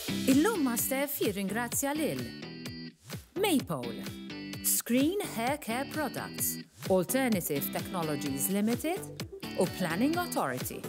Illum ma' Steph jirringrazzja lil Maypole, Screen Hair Care Products, Alternative Technologies Limited u Planning Authority.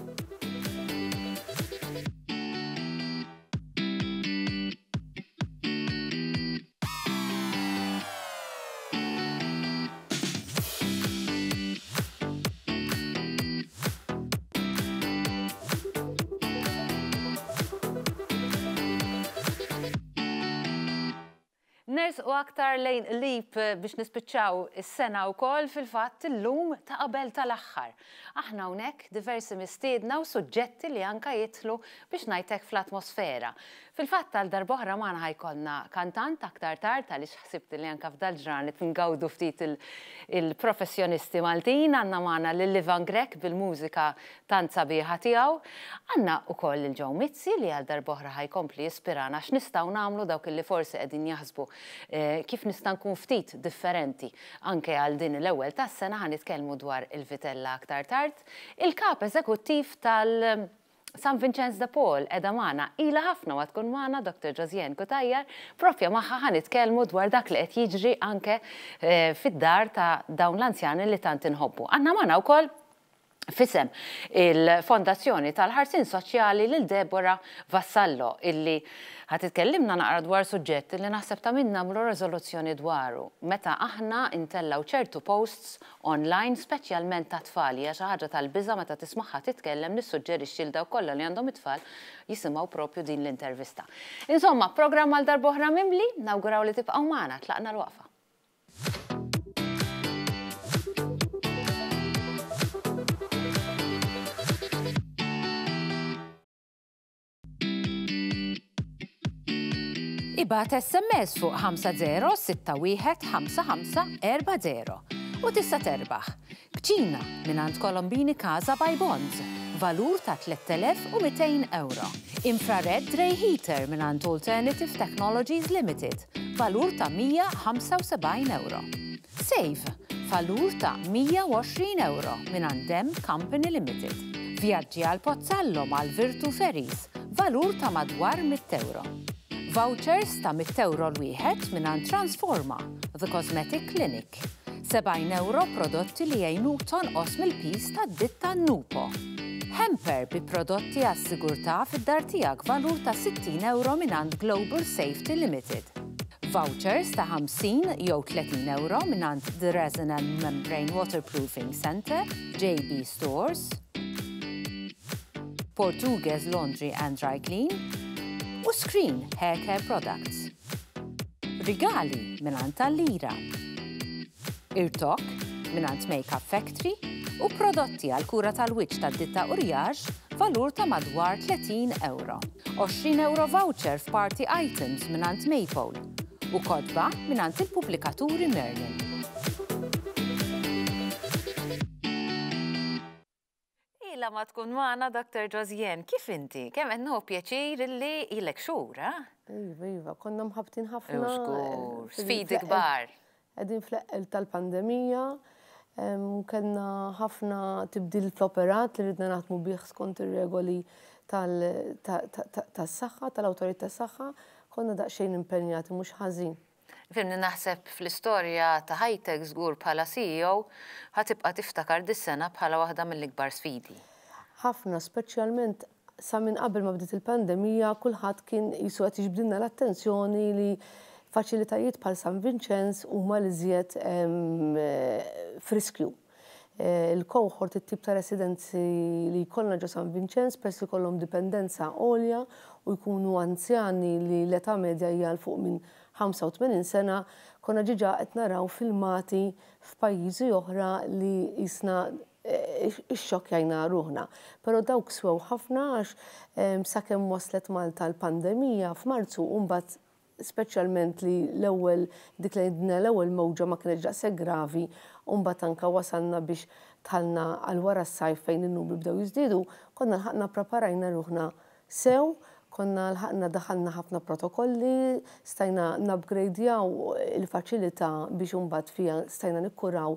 Ners u aktar lejn lip biex nispiċċaw is-sena wkoll fil-fatt illum ta' qabel tal-aħħar. Aħna hawnhekk diversi mistiedna u suġġetti li anke jidħlu biex ngħidlek fl-atmosfera. Fil-fatt tal-darb'oħra magħna ħajkollna kantant aktar tard għaliex ħsibt li anke f'dal ġranet ngawdu ftit il-professjonisti Maltin, għandna magħna lil-Ivan Grek bil-mużika tant sabiħa tiegħu. Għandna wkoll il-Joe Mizzi li għal darb'oħra ħajkompli jispirana x'nistgħu nagħmlu dawk li forsi qegħdin jaħsbu kif nista' nkun ftit differenti anke għal din l-ewwel tas-sena ħanitkellmu dwar il-Vitella aktar tard. Il-kap eżekuttiv San Vincenz de Paul edha magħna ilha ħafna wa tkun magħna Dr. Josiane Kutajjar, proprja magħha ħanitkellmu dwar dak li qed jiġri anke fid-dar ta' dawn l-anzjani li tant inħobbu. Għandna magħna wkoll fisem il-Fondazzjoni tal-Ħarsin Soċjali lil Deborah Vassallo illi ħatitkellimna naqra dwar suġġett li naħseb ta' min nagħmlu riżoluzzjoni dwaru. Meta aħna intellaw ċertu posts online speċjalment ta' tfal hija xi ħaġa tal-biża' meta tismagħha titkellem nissuġġerixxi lil dawk kollha li għandhom it-tfal jisimgħu proprju din l-intervista. Insomma, programm għal darb'oħra mimli, nawguraw li tibqgħu magħna tlaqna l-waqfa. Ibgħat SMS fuq 50615540 u tista' terbaħ kċina mingħand Colombini Casa by Bonds, valur ta' 3,200 euro. Infrared Dray Heater mingħand Alternative Technologies Limited, valur ta' 175 euro. Save, valur ta' 120 euro mingħand Dem Company Limited. Vjaġġi għal Pozzallo mal-Virtu Ferries, valur ta' madwar 100 euro. Vouchers ta' 100 euro l-wieħed mingħand Transforma, The Cosmetic Clinic. 70 euro prodotti li jgħinu tonqos mill-pis tad-ditta Nupo. Hamper bi prodotti għas-sigurtà fid-dar tiegħek valur ta' 60 euro mingħand Global Safety Limited. Vouchers ta' 50 jew 30 euro mingħand The Resin and Membrane Waterproofing Center, JB Stores, Portuguese Laundry and Dry Clean, u Screen Hair Care Products. Rigali mingħand tal-Lira. Irtok mingħand Makeup Factory u prodotti għal kura tal-wiċċ tad-ditta Uriax valur ta' madwar 30 euro. 20 euro voucher f'party items mingħand Maypole u kodba mingħand il-pubblikaturi Merlin. Ma tkun magħna Dr. Josiane, kif inti? Kemm qed nieħu pjaċir illi ilek xhur, Iva, konna mħabtin ħafna. Sfidi kbar. Qegħdin fl-eqqel tal-pandemija, kellna ħafna tibdil fl-operat li ridna naħdmu bih skont ir-regoli tas-saħħa, tal-awtorità tas-saħħa, konna daqsxejn impenjati mhux ħażin. Fimni naħseb fl-istorja ta' ħajtek żgur bħala CEO ħatibqa' tiftakar dis-sena bħala waħda mill-ikbar sfidi. Ħafna, speċjalment sa minn qabel ma bdiet il-pandemija, kulħadd kien qisu qed jiġbdilna l-attenzjoni li faċilitajiet bħal San Vincenz huma li żjed friskju. Il-cohort, it-tip ta' residenzi li jkollna ġo San Vincenz peress li jkollhom dipendenza għolja u jkunu anzjani li l-età medja hija l fuq minn 85 sena, konna ġiġa qed naraw filmati f'pajjiżi oħra li jisna ix-xokkjajna ruħna. Però dawk swew ħafna għax sakemm waslet Malta l-pandemija f'Marzu u mbagħad speċjalment li l-ewwel dik li għedna l-ewwel mowġa ma kienx daqshekk gravi u mbagħad anke wasalna biex tħallna għal wara s-sajf fejn in-numri bdew jiżdiedu, konna lħaqna preparajna ruħna sew, konna l-ħaqna daħalna ħafna protokolli, stajna nabgrejdjaw il-faċilità biex mbagħad fija stajna nikkuraw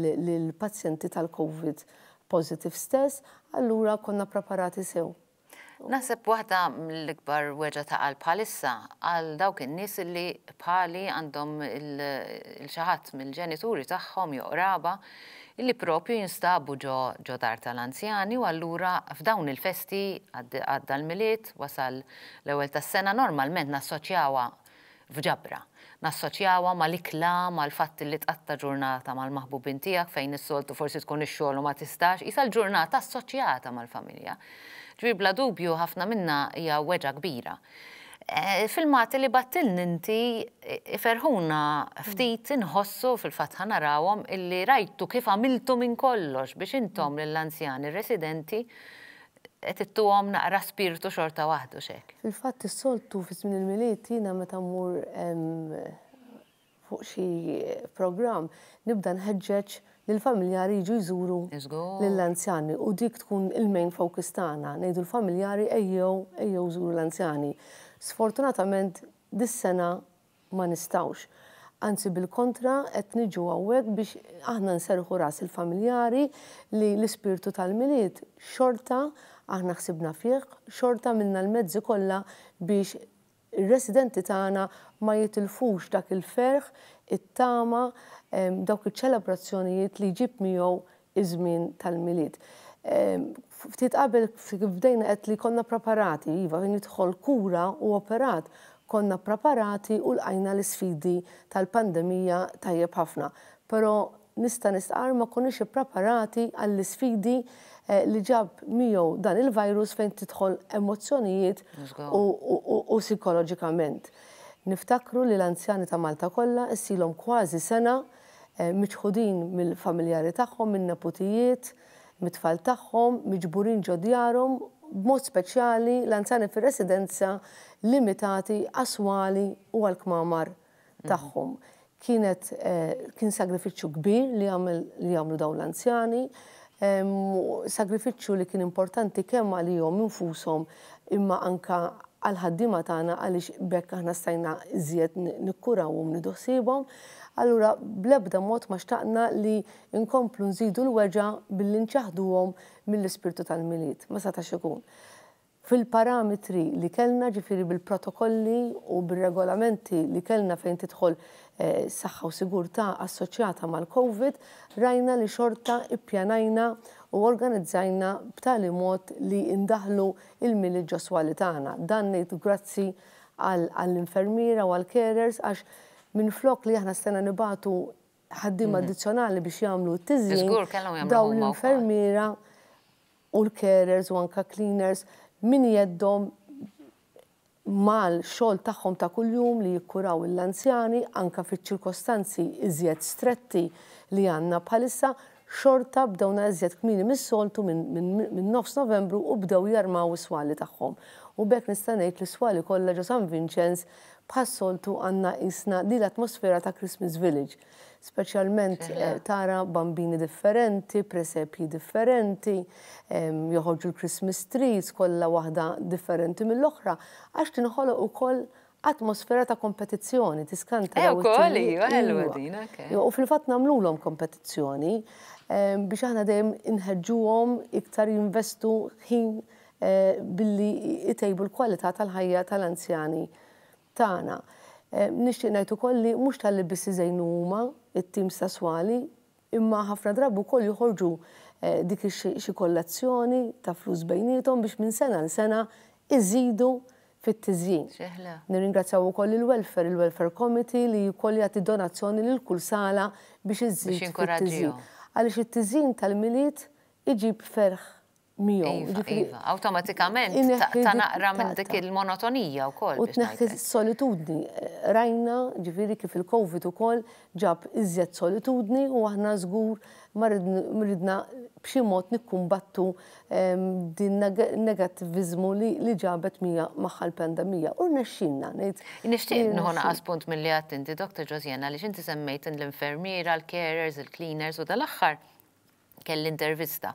lill-pazjenti tal-COVID positive stess, allura konna preparati sew. Nasib waħda mill-ikbar weġa ta' qalb bħalissa għal dawk in-nies li bħali għandhom il-xaħat mill-ġenituri tagħhom jew qraba illi propju jinstabu ġo dar tal-anzjani u allura f'dawn il-festi għadda l-miliet wasal l-ewwel tas-sena normalment nassoċjawha f'ġabra. Nassoċjawha mal-ikla, mal-fatt li tqatta ġurnata mal-maħbubin tiegħek fejn is-soltu forsi tkun ix-xogħol u ma tistax, isa l-ġurnata assoċjata mal-familja. Ġbir bla dubju ħafna minna hija weġa kbira. Filmati li battiln inti ferħuna ftit inħossu fil-fatt ħanarawhom illi rajtu kif għamiltu minn kollox biex intom lill-anzjani residenti qed ittuhom naqra spiritu xorta waħdu xek. Fil-fatt is-soltu fi żmien il-miliet jiena meta mmur fuq xi programm nibda nħeġġeġ l-familjari jiġu jżuru lill-anzjani u dik tkun il-main focus tagħna ngħidu l-familjari ejjew żuru l-anzjani. Sfortunatament dis-sena ma nistgħux. Anzi bil-kontra qed niġu hawnhekk biex aħna nserħu ras il-familjari li l-ispirtu tal-miliet xorta aħna ħsibna fih, xorta minna l-mezzi kollha biex ir-residenti tagħna ma jitilfux dak il-ferħ, it-tama, dawk iċ-ċelebrazzjonijiet li jġib miegħu iż-żmien tal-miliet. Ftit qabel bdejna qed li konna preparati, iva fejn nidħol kura u operat, konna preparati u lqajna l-isfidi tal-pandemija tajjeb ħafna. Però nista' nistqar ma konniex ippreparati għall-isfidi li ġab miegħu dan il-virus fejn tidħol emozzjonijiet u psikoloġikament. Niftakru li l-anzjani ta' Malta kollha issilhom kważi sena miċħudin mill-familjari tagħhom, min-neputijiet, mit-tfal tagħhom, miġburin ġo djarhom, b'mod speċjali l-anzjani fir-residenza limitati aswali u għall-kmamar tagħhom. Kien sagrifiċċju kbir li jagħmlu dawn l-anzjani, sagrifiċċju li kien importanti kemm għalihom infushom imma anka għal-ħaddiema tagħna għaliex bekk aħna stajna iżjed nikkurawhom nidu ħsiebhom. Allura bl-ebda mod ma xtaqna li nkomplu nżidu l-weġa billi nċaħduhom mill-ispirtu tal-miliet. Ma setax ikun. Fil-parametri li kellna ġifieri bil-protokolli u bil-regolamenti li kellna fejn tidħol saħħa u sigurtà assoċjata mal-COVID, rajna li xorta ippjanajna u organizzajna b'tali mod li indaħlu il-miliet ġoswali tagħna. Dan ngħid grazzi għall-infermiera u għall-carers għax minn flok li aħna stena nibatu ħaddim addizzjonali biex jagħmlu t-tiżjin dawn l-infermiera u l-carers u anka cleaners min jeddhom mal-xogħol tagħhom ta' kuljum li jikkuraw l-anzjani anka fiċ-ċirkostanzi iżjed stretti li għandna bħalissa xorta bdewna iżjed kmieni mis-soltu minn nofs Novembru u bdew jarmaw is-swali tagħhom. U bekk nista' ngħid l-iswali kollha ġo San Vincenz bħas-soltu għandna isna di l-atmosfera ta' Christmas Village. Speċjalment tara bambini differenti, presepji differenti, joħorġu l-Christmas trees kollha waħda differenti mill-oħra, għax tinħoloq ukoll atmosfera ta' kompetizzjoni, tiskanta. U fil-fatt nagħmluhom kompetizzjoni biex aħna dejjem inħeġġuhom iktar jinvestu ħin billi jtejbu l-kwalità tal-ħajja tal-anzjani tagħna. Nixtieq ngħid ukoll li mhux tal-li biss iżejnu huma it-tim sesswali, imma ħafna drabi wkoll joħorġu dik xi kollazzjoni ta' flus bejniethom biex minn sena l sena iżidu fit-tiżjin. Nirringrazzjaw ukoll il-Welfare Committee li wkoll jagħti donazzjoni lil kull sala biex iżid fit-tiżjin. Għaliex it-tiżjin tal-miliet iġib ferħ miegħu. Iva, awtomatikament ta' naqra minn dik il-monotonija wkoll. U tneħħi solitudni. Rajna ġifieri kif il-COVID ukoll ġab iżjed solitudni u aħna żgur ma ridna b'xi mod nikkumbattu din negattivizmu li ġabet magħha l-pandemija. U rnexxinna ngħid. Nixtieq nieħu naqas punt milli għedt inti, Dr. Josiana, għaliex inti semmejt l-infermiera, l-carers, il-cleaners u dal-aħħar kelli intervista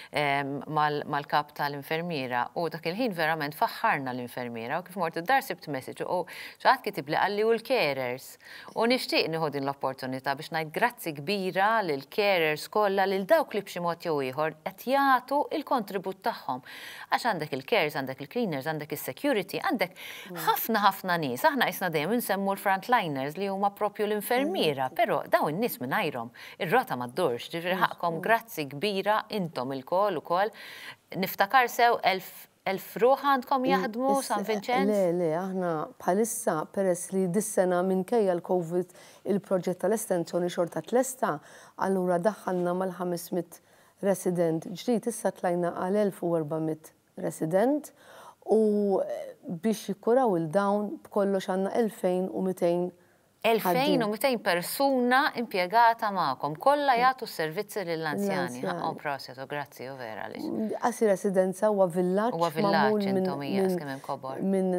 mal-kap tal-infermiera u dak il-ħin verament faħħarna l-infermiera u kif mort id-dar sibt message u xaħat kitib li għalli u l-carers u nixtieq nieħu din l-opportunità biex ngħid grazzi kbira lill-carers kollha lil dawk li b'xi mod jew ieħor qed jagħtu il-kontribut tagħhom. Għax għandek il-carers, għandek il-cleaners, għandek is-security, għandek ħafna nies. Aħna qisna dejjem insemmu l-frontliners li huma propju l-infermiera, però dawn in-nies mingħajrhom ir-rota ma ddurx, ġifieri ħaqkom grazzi kbira intom il-kol u kol. Niftakar sew 1000 ruħ għandkom jaħdmu San Vincenz? Le, aħna bħalissa peress li dis-sena minkejja l-Covid il-proġett tal-estensjoni xorta tlesta, allura daħħalna mal-500 resident ġdid issa tlajna għal 1400 resident u biex jikkuraw il-dawn b'kollox għandna 2200 2200 persuna impjegata magħkom, kollha jagħtu s-servizzi lill-anzjani. Ħaqhom prosesu, grazzi u vera għaliex. Qasi residenza huwa villaġġ. Huwa villaġġ intom hija kemm hemm kobor. Minn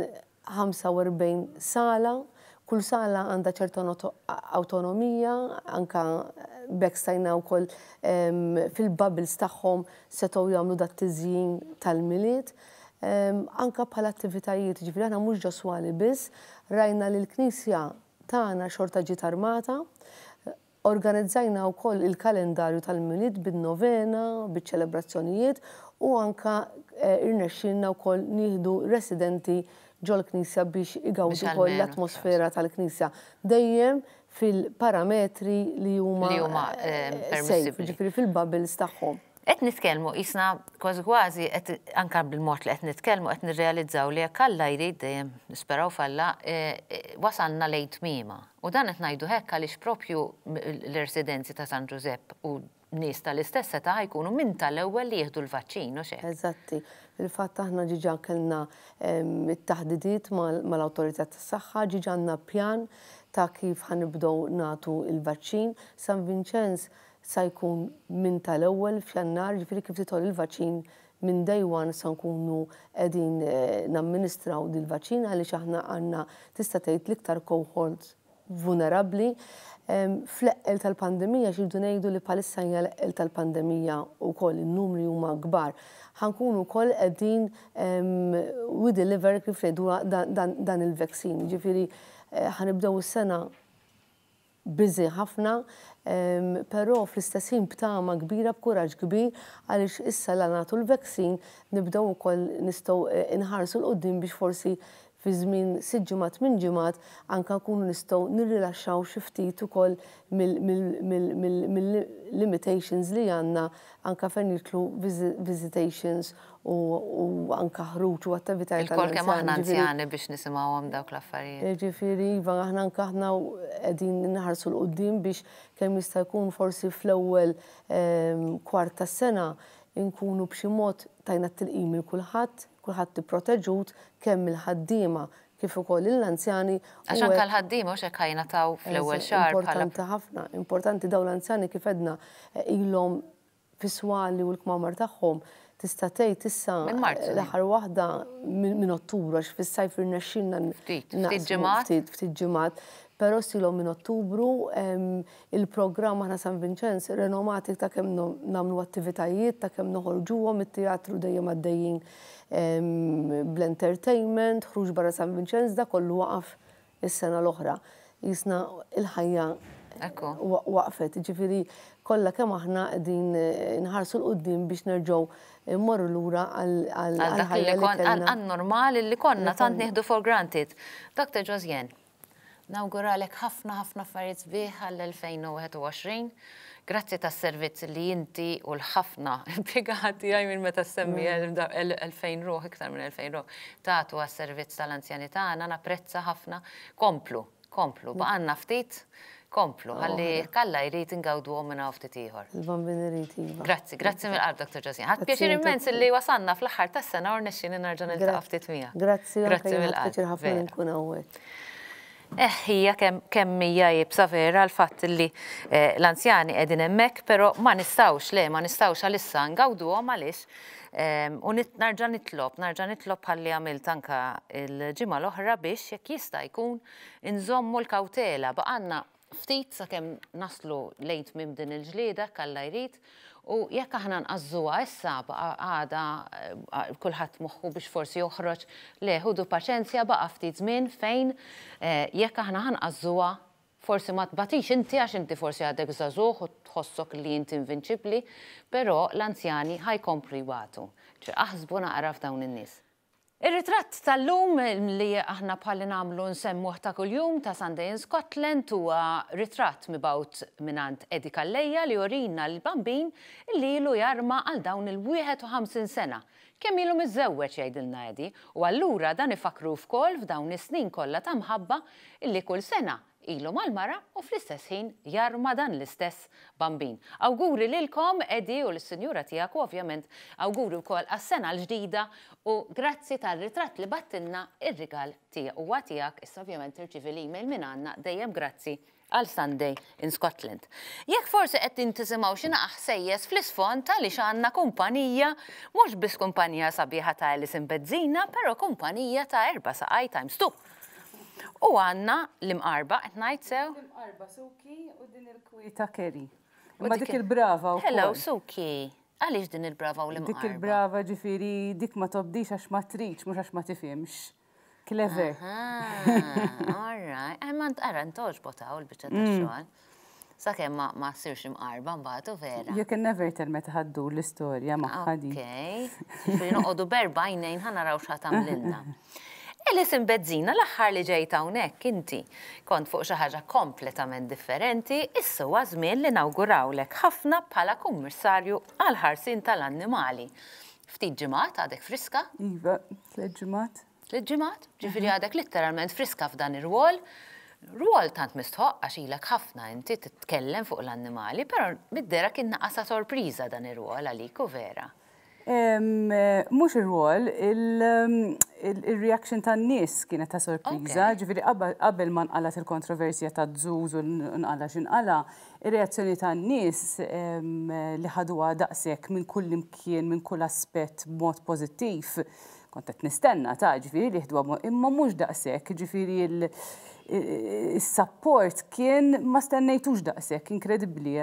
45 sala, kull sala għandha ċerta awtonomija, anka bekk stajna wkoll fil-bubbles tagħhom setgħu jagħmlu dat-tiżjin tal-miliet. Anka bħala attivitajiet, ġifieri aħna mhux ġoswali biss, rajna li l-Knisja tagħna xorta ġiet armata, organizzajna wkoll il-kalendarju tal-miliet bin-novena, biċ-ċelebrazzjonijiet u anka irnexxilna wkoll nieħdu residenti ġol-Knisja biex igawdu wkoll l-atmosfera tal-Knisja. Dejjem fil-parametri li huma safe, ġifieri fil-bubbles tagħhom. Qed nitkellmu isna kważi anke bil-mod li qed nitkellmu qed nirrealizzaw li jekk Alla jrid dejjem nisperaw f'Alla wasalna lejn tmiema. U dan qed ngħidu hekk għaliex propju l-residenzi ta' San Giuseppe u nies tal-istess età jkunu minn tal-ewwel li jieħdu l-vaċċin u xejn. Eżatti. Fil-fatt aħna ġiġa kellna it-taħdidiet mal-awtorità tas-saħħa, ġiġa għandna pjan ta' kif ħanibdew nagħtu il-vaċċin. San Vincenz sa jkun minn tal-ewwel f'Jannar, ġifieri kif titol il-vaċċin minn day one sa nkunu qegħdin namministraw dil-vaċċin għaliex aħna għandna tista' tgħid l-iktar cohorts vulnerabbli. Fl-eqqel tal-pandemija xirdu ngħidu li bħalissa hija l-eqqel tal-pandemija wkoll in-numri huma kbar. Ħankunu wkoll qegħdin we deliver kif ngħidu dan il-vaccine. Ġifieri ħanibdew is-sena biżi ħafna, però fl-istessin b'tama kbira b'kuraġġ kbir għaliex issa la nagħtu l-vaccine nibdew ukoll nistgħu inħarsu l-qudiem biex forsi fi żmien 6 ġimgħat minn ġimgħat anke nkunu nistgħu nirrilaxxaw xi ftit ukoll mill-limitations li għandna anke fejn jitlu visitations u anke ħruġ u attivitajiet tal-anzjani. Il-kol kemm aħna anzjani biex nisimgħuhom dawk l-affarijiet. Ġifieri iva aħna anke aħna qegħdin inħarsu l-qudiem biex kemm jista' jkun forsi fl-ewwel kwart tas-sena nkunu b'xi mod tajna t-tilqim il kulħadd tipproteġut kemm il-ħaddiema kif ukoll l-anzjani. Għax anke l-ħaddiema mhux hekk ħajnataw fl-ewwel xahar bħala. Importanti ħafna, importanti dawn l-anzjani kif edna ilhom fis-swali u l-kmamar tagħhom tista' tgħid issa l-aħħar waħda minn Ottubru għax fis-sajf irnexxilna ftit ġimgħat. Però silhom minn Ottubru il-programm aħna San Vincenz renomatik ta' kemm nagħmlu attivitajiet, ta' kemm noħorġuhom it-teatru dejjem għaddejjin bl-entertainment, ħruġ barra San Vincenz, da kollu waqaf is-sena l-oħra. Jisna il-ħajja waqfet, ġifieri kollha kemm aħna qegħdin nħarsu l-qudiem biex nerġgħu immorru lura għal-ħajja li kellna. Għan-normali li konna tant nieħdu for granted. Dr. Josjen, nawguralek ħafna affarijiet sbieħ għall-2021. Grazzi tas-servizz li inti u l-ħafna impjegati għaj minn meta semmi 2000 ruħ, iktar minn 2000 ruħ, tagħtu għas-servizz tal-anzjanità, napprezza ħafna. Komplu, baqanna ftit, komplu, għalli Alla jrid ingawdu minna ftit ieħor. Il-bambin irid iva. Grazzi mill-qalb, Dr. Josjen. Ħadd pjaċir immens li wasanna fl-aħħar tas-sena u rnexxin nerġa' niltaqa' ftit miegħek. Grazzi mill-qalb. Ħafna li nkun hawnhekk. Hija kemm hija jibsa vera l-fatt li l-anzjani qegħdin hemmhekk, però ma nistgħux għalissa ngawduhom għaliex u narġa' nitlob ħalli għamilt anke l-ġimgħa l-oħra biex jekk jista' jkun inżommu l-kawtela baqgħandna ftit sakemm naslu lejn minn din il-ġlieda kalla jrid u jekk aħna nqażżuha issa għada kulħadd moħħu biex forsi joħroġ le ħudu paċenzja baqa' ftit żmien fejn jekk aħna ħanqażżuha forsi ma tbatix inti għax inti forsi għadek żagħżugħ u tħossok li inti invinċibbli, però l-anzjani ħajkomplu jbatu. Aħsbu naqra f'dawn in-nies. Ir-ritratt tal-lum li aħna bħalli nagħmlu nsemmuh ta' kuljum ta' Sunday in Scotland huwa ritratt mibgħut minant Eddie Kallejja li jorina l-bambin li ilu jarma għal dawn il-51 sena. Kemm ilu miżewweġ jgħidilna Eddie, u allura dan ifakru f'koll f'dawn is-snin kollha ta' mħabba illi kull sena ilu mal-mara u fl-istess ħin jarma dan l-istess bambin. Awguri lilkom Eddie u l-sinjura tiegħek u ovvjament awguri wkoll għas-sena l-ġdida u grazzi tal-ritratt li battilna ir-rigal tiegħek u tiegħek issa ovvjament irċivi l-email minn għandna dejjem grazzi għal Sunday in Scotland. Jekk forsi qed tintisimgħu xi aħsejjes fl-isfond għaliex għandna kumpanija, mhux biss kumpanija sabiħa ta' Alice in Bezzina, però kumpanija ta' erba' saqaj times 2. U għanna l-imqarba, qed ngħid sew? L-imqarba Suki u din il-kwieta Kerry. Imma dik il-brava wkoll. Hello Suki. Għaliex din il-brava u l-imqarba? Dik il-brava ġifieri dik ma tobdix għax ma tridx mhux għax ma tifhimx. Clever. All right. Ma ara ntoġbotaw il-biċċa tax-xogħol. Sakemm ma ssirx imqarba mbagħad u vera. You can never tell meta ħaddu l-istorja magħha di. Okej. Ġifieri noqogħdu berba' jnejn ħanaraw x'ħatamlilna. Alice in Bezzina l-aħħar li ġejt hawnhekk inti kont fuq xi ħaġa kompletament differenti, issa huwa żmien li nawgurawlek ħafna bħala kummissarju għal ħarsien tal-annimali. Ftit ġimgħat għadek friska? Iva, 3 ġimgħat. 3 ġimgħat? Ġifieri għadek litteralment friska f'dan ir-rwol. Rwol tant mistħoq għax ilek ħafna inti titkellem fuq l-annimali, però mid-dera kien naqasa sorpriża dan ir-rwol għalik u vera. Mhux ir-rwol, il-reaction tan-nies kienet ta' sorpriża, ġifieri qabel ma nqalat il-kontroversja ta' żuż u nqala x'inqala, ir-reazzjoni tan-nies li ħaduha daqshekk minn kull imkien, minn kull aspett b'mod pożittiv. Kont qed nistenna ta' ġifieri li ħduha imma mhux daqshekk, ġifieri il-support kien ma stennejtux daqshekk, inkredibbli,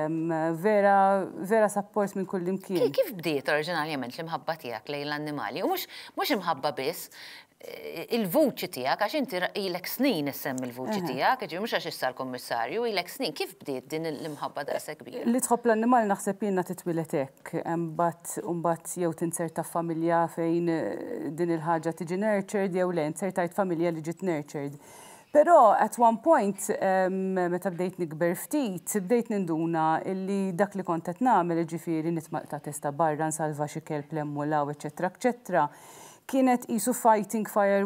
vera support minn kull imkien. Kif bdiet oriġinarjament l-imħabba tiegħek lejn l-annimali? U mhux imħabba biss il-vuċi tiegħek għax inti ilek snin issemmi il-vuċi tiegħek, ġifieri mhux għax issa l-kummissarju, ilek snin. Kif bdiet din l-imħabba daqshekk kbira? Li tħobb l-annimali naħseb jiena titwilet hekk, mbagħad jew tinserta f'familja fejn din il-ħaġa tiġi nurtured jew le insertajt familja li ġiet nurtured. Però at one point, meta bdejt nikber ftit, bdejt ninduna illi dak li kont qed nagħmel ġifieri nitmaq ta' testa barra nsalva xi kelb lemmulaw, eċetera, eċetera, kienet qisu fighting fire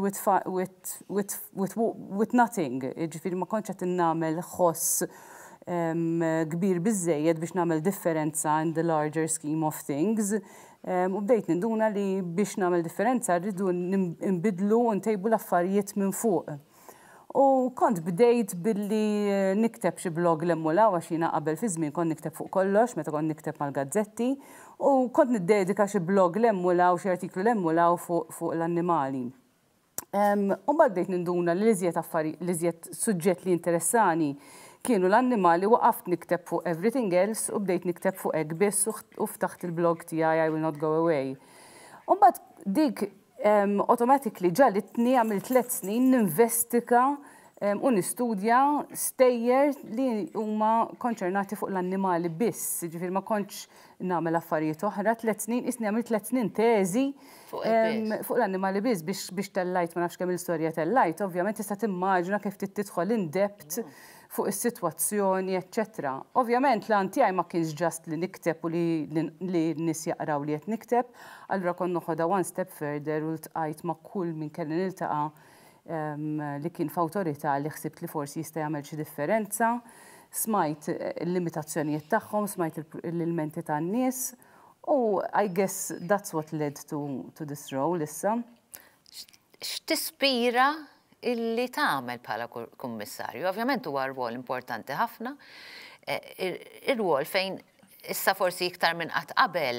with nothing. Ġifieri ma kontx qed nagħmel ħoss kbir biżżejjed biex nagħmel differenza in the larger scheme of things. U bdejt ninduna li biex nagħmel differenza rridu nbidlu u ntejbu l-affarijiet minn fuq. U kont bdejt billi nikteb xi blog l-emmulaw għax jiena qabel fi żmien kont nikteb fuq kollox meta kont nikteb mal-gazzetti u kont niddedika xi blog l-emmulaw xi artiklu l-emmulaw fuq l-annimali. U bdejt ninduna li l-iżjed suġġett li interessani kienu l-annimali waqaft nikteb fuq everything else u bdejt nikteb fuq hekk biss u ftaħt il-blog tiegħi I will not go away. U mbagħad dik automatically ġalitni għamil 3 snin ninvestika u nistudja stejjer li huma konċernati fuq l-annimali biss. Ġifieri ma kontx nagħmel affarijiet oħra, 3 snin isni għamil 3 snin teżi fuq l-annimali biss biex tellajt ma nafx kemm il-istorja tellajt. Ovvjament tista' timmaġina kif tidħol in depth fuq is-sitwazzjoni, eċċetera. Ovvjament l-għan tiegħi ma kienx ġast li nikteb u li n-nies jaqraw li qed nikteb, allura kont noħodha one step further u ltqajt ma' kull min kelli niltaqa' li kien f'awtorità li ħsibt li forsi jista' jagħmel xi differenza, smajt il-limitazzjonijiet tagħhom, smajt l-ilmenti tan-nies u I guess that's what led to this role issa. X'tispira illi tagħmel bħala kummissarju? Ovvjament huwa rwol importanti ħafna, ir-rwol fejn issa forsi iktar minn qatt qabel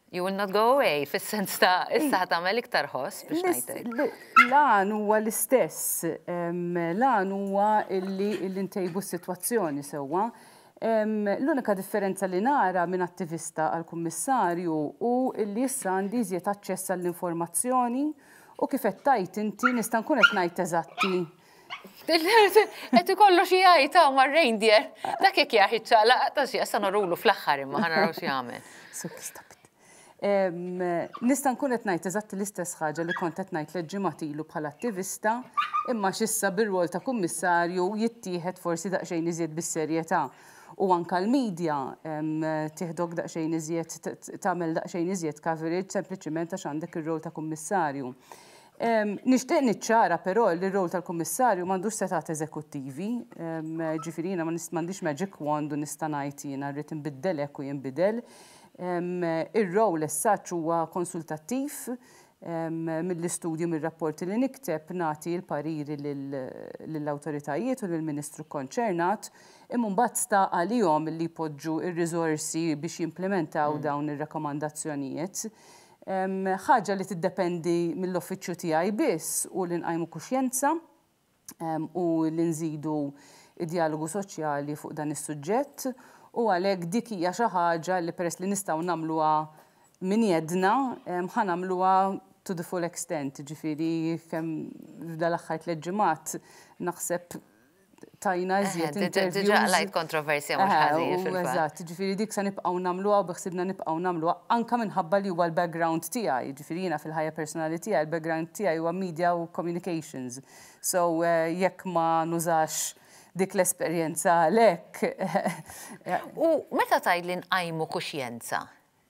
You will not go away, fis-sens ta' issa ħatamel iktar ħoss biex ngħidlek. Lan huwa l-istess, lan huwa illi ntejbu s-sitwazzjoni sewwa. L-unika differenza li nara minn attivista għal-kummissarju u illi issa għandi iżjed aċċess għall-informazzjoni u kif qed tajt inti nista' nkun qed ngħid eżatti. Qed ikollu xi jgħid mar-reindeer, dak jekk jaħid ċala ta' xi issa narulu fl-aħħar imma ħanaraw xi jagħmel. Nista' nkun qed ngħid eżatt l-istess ħaġa li kont qed ngħid leġġimgħat ilu bħala attivista, imma x'issa bir-rol ta' kummissarju jittieħed forsi daqsxejn iżjed bis-serjetà. U anke l-medja tieħdok daqsxejn iżjed tagħmel daqsxejn iżjed coverage sempliċiment għax għandek ir-rol ta' kummissarju. Nixtieq niċċara però li r-rol tal-kummissarju m'għandux setat eżekuttivi, ġifieri jiena m'għandix magic wand u nista' ngħid jiena rrid inbiddel hekk u jinbidel. Ir-rol as-saċ huwa konsultattiv mill-istudju mir-rapporti li nikteb nagħti l-pariri lill-awtoritajiet u lill-Ministru konċernat imma mbagħad sta għalihom li jpoġġu r-riżorsi biex jimplementaw dawn ir-rakkomandazzjonijiet. Ħaġa li tiddependi mill-uffiċċju tiegħi biss u li nqajmu kuxjenza u li nżidu id-dialogu soċjali fuq dan is-suġġett. U għalhekk dik hija xi ħaġa li peress li nistgħu nagħmluha min jedna, ħanamluha to the full extent, ġifieri kemm dal-aħħar 3 ġimgħat naħseb tajna iżjed interviews. Diġà lajt kontroversja mhux ħażin fil-fatt. Eżatt, ġifieri dik se nibqgħu nagħmluha u biħsibna nibqgħu nagħmluha anke minħabba li huwa l-background tiegħi, ġifieri jiena fil-ħajja personali tiegħi, il-background tiegħi huwa media u communications. So jekk ma nużax dik l-esperjenza għalhekk. U meta tgħid li nqajmu kuxjenza,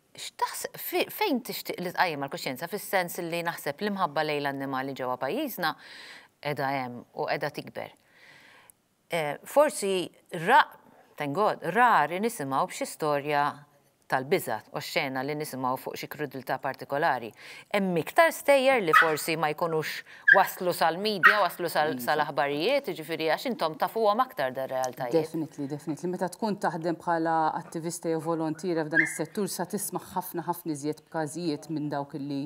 fejn tixtieq li tqajjem għall-kuxjenza fis-sens li naħseb li mħabba lejn l-annimali ġewwa pajjiżna qiegħda hemm u qiegħda tikber. Forsi thank God, rari nisimgħu b'xi storja tal-biżgħat u xena li nisimgħu fuq xi krudilità partikolari. Hemm iktar stejjer li forsi ma jkunux waslu sal-medja, waslu sal-aħbarijiet, jiġifieri għax intom tafuhom aktar dar-realtajiet. Definitely. Meta tkun taħdem bħala attivista jew volontira f'dan is-settur sa tisma' ħafna iżjed b'każijiet minn dawk li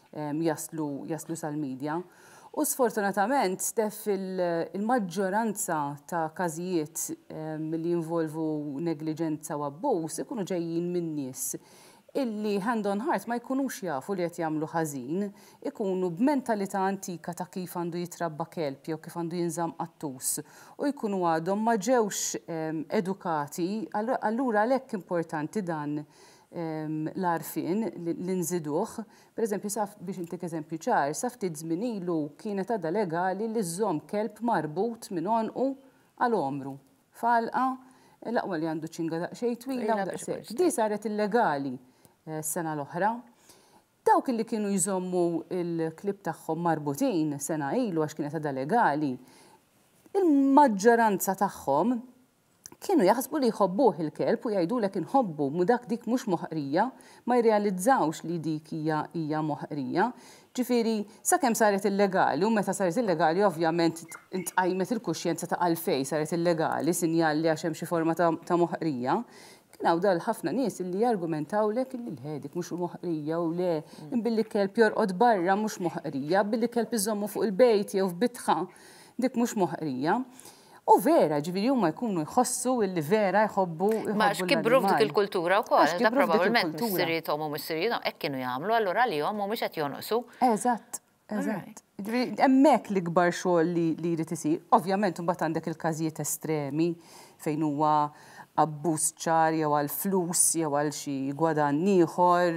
jaslu sal-medja. U sfortunatament, Stef, il-maġġoranza ta' każijiet li jinvolvu negliġenza u abbuż ikunu ġejjin minn nies illi hand on heart ma jkunux jafu li qed jagħmlu ħażin, ikunu b'mentalità antika ta' kif għandu jitrabba kelb jew kif għandu jinżamm qattus u jkunu għadhom ma ġewx edukati, allura għalhekk importanti dan l-arfin li nżiduh. Pereżempju, biex intik eżempju ċar, sa ftit żmien ilu kienet għadha legali li żżomm kelb marbut minn għonqu għal omru. Falqa, l-aqwa li għandu ċinga daqsxejn twila u daqshekk. Di saret illegali s-sena l-oħra. Dawk li kienu jżommu il-klib tagħhom marbutin sena ilu għax kienet għadha legali, il-maġġoranza tagħhom kienu jaħsbu li jħobbuh il-kelb u jgħidulek inħobbu mu dik mhux moħqrija, ma jrealizzawx li dik hija moħqrija. Ġifieri sakemm saret illegali u meta saret illegali ovvjament intqajmet il-kuxjenza ta' għalfejn saret illegali, sinjal li għax hemm xi forma ta' moħqrija. Kien hawn dal ħafna nies li jargumentawlek li l-ħedik mhux moħqrija u le billi kelb jorqod barra mhux moħqrija, billi kelb iżommu fuq il-bejt jew f'bitħa dik mhux moħqrija. U vera, ġifieri huma jkunu jħossu li vera jħobbu. Ma x'kibru f'dik il-kultura wkoll, da probabbilment missiriethom u missiriethom hekk kienu jagħmlu, allura lihom mhumiex qed jonqsu. Eżatt. Hemmhekk l-ikbar xogħol li jrid isir. Ovvjament imbagħad għandek il-każijiet estremi fejn huwa abbuż ċar jew għal flus jew għal xi gwadann ieħor,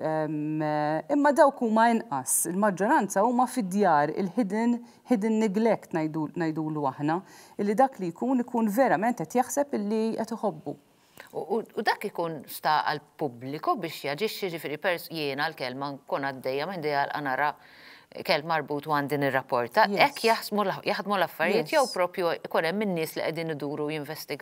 imma dawk huma inqas. Il-maġġoranza huma fid-djar il-hidden neglect ngħidulu aħna, illi dak li jkun verament qed jaħseb illi qed iħobbu. U dak ikun sta għall-pubbliku biex jaġixxi ġifieri jiena l-kelma nkun għaddejja minn dejja nara kelb marbut u għandin ir-rapporta, hekk jaħdmu l-affarijiet jew proprju ikun hemm in-nies li qegħdin iduru jinvestigaw.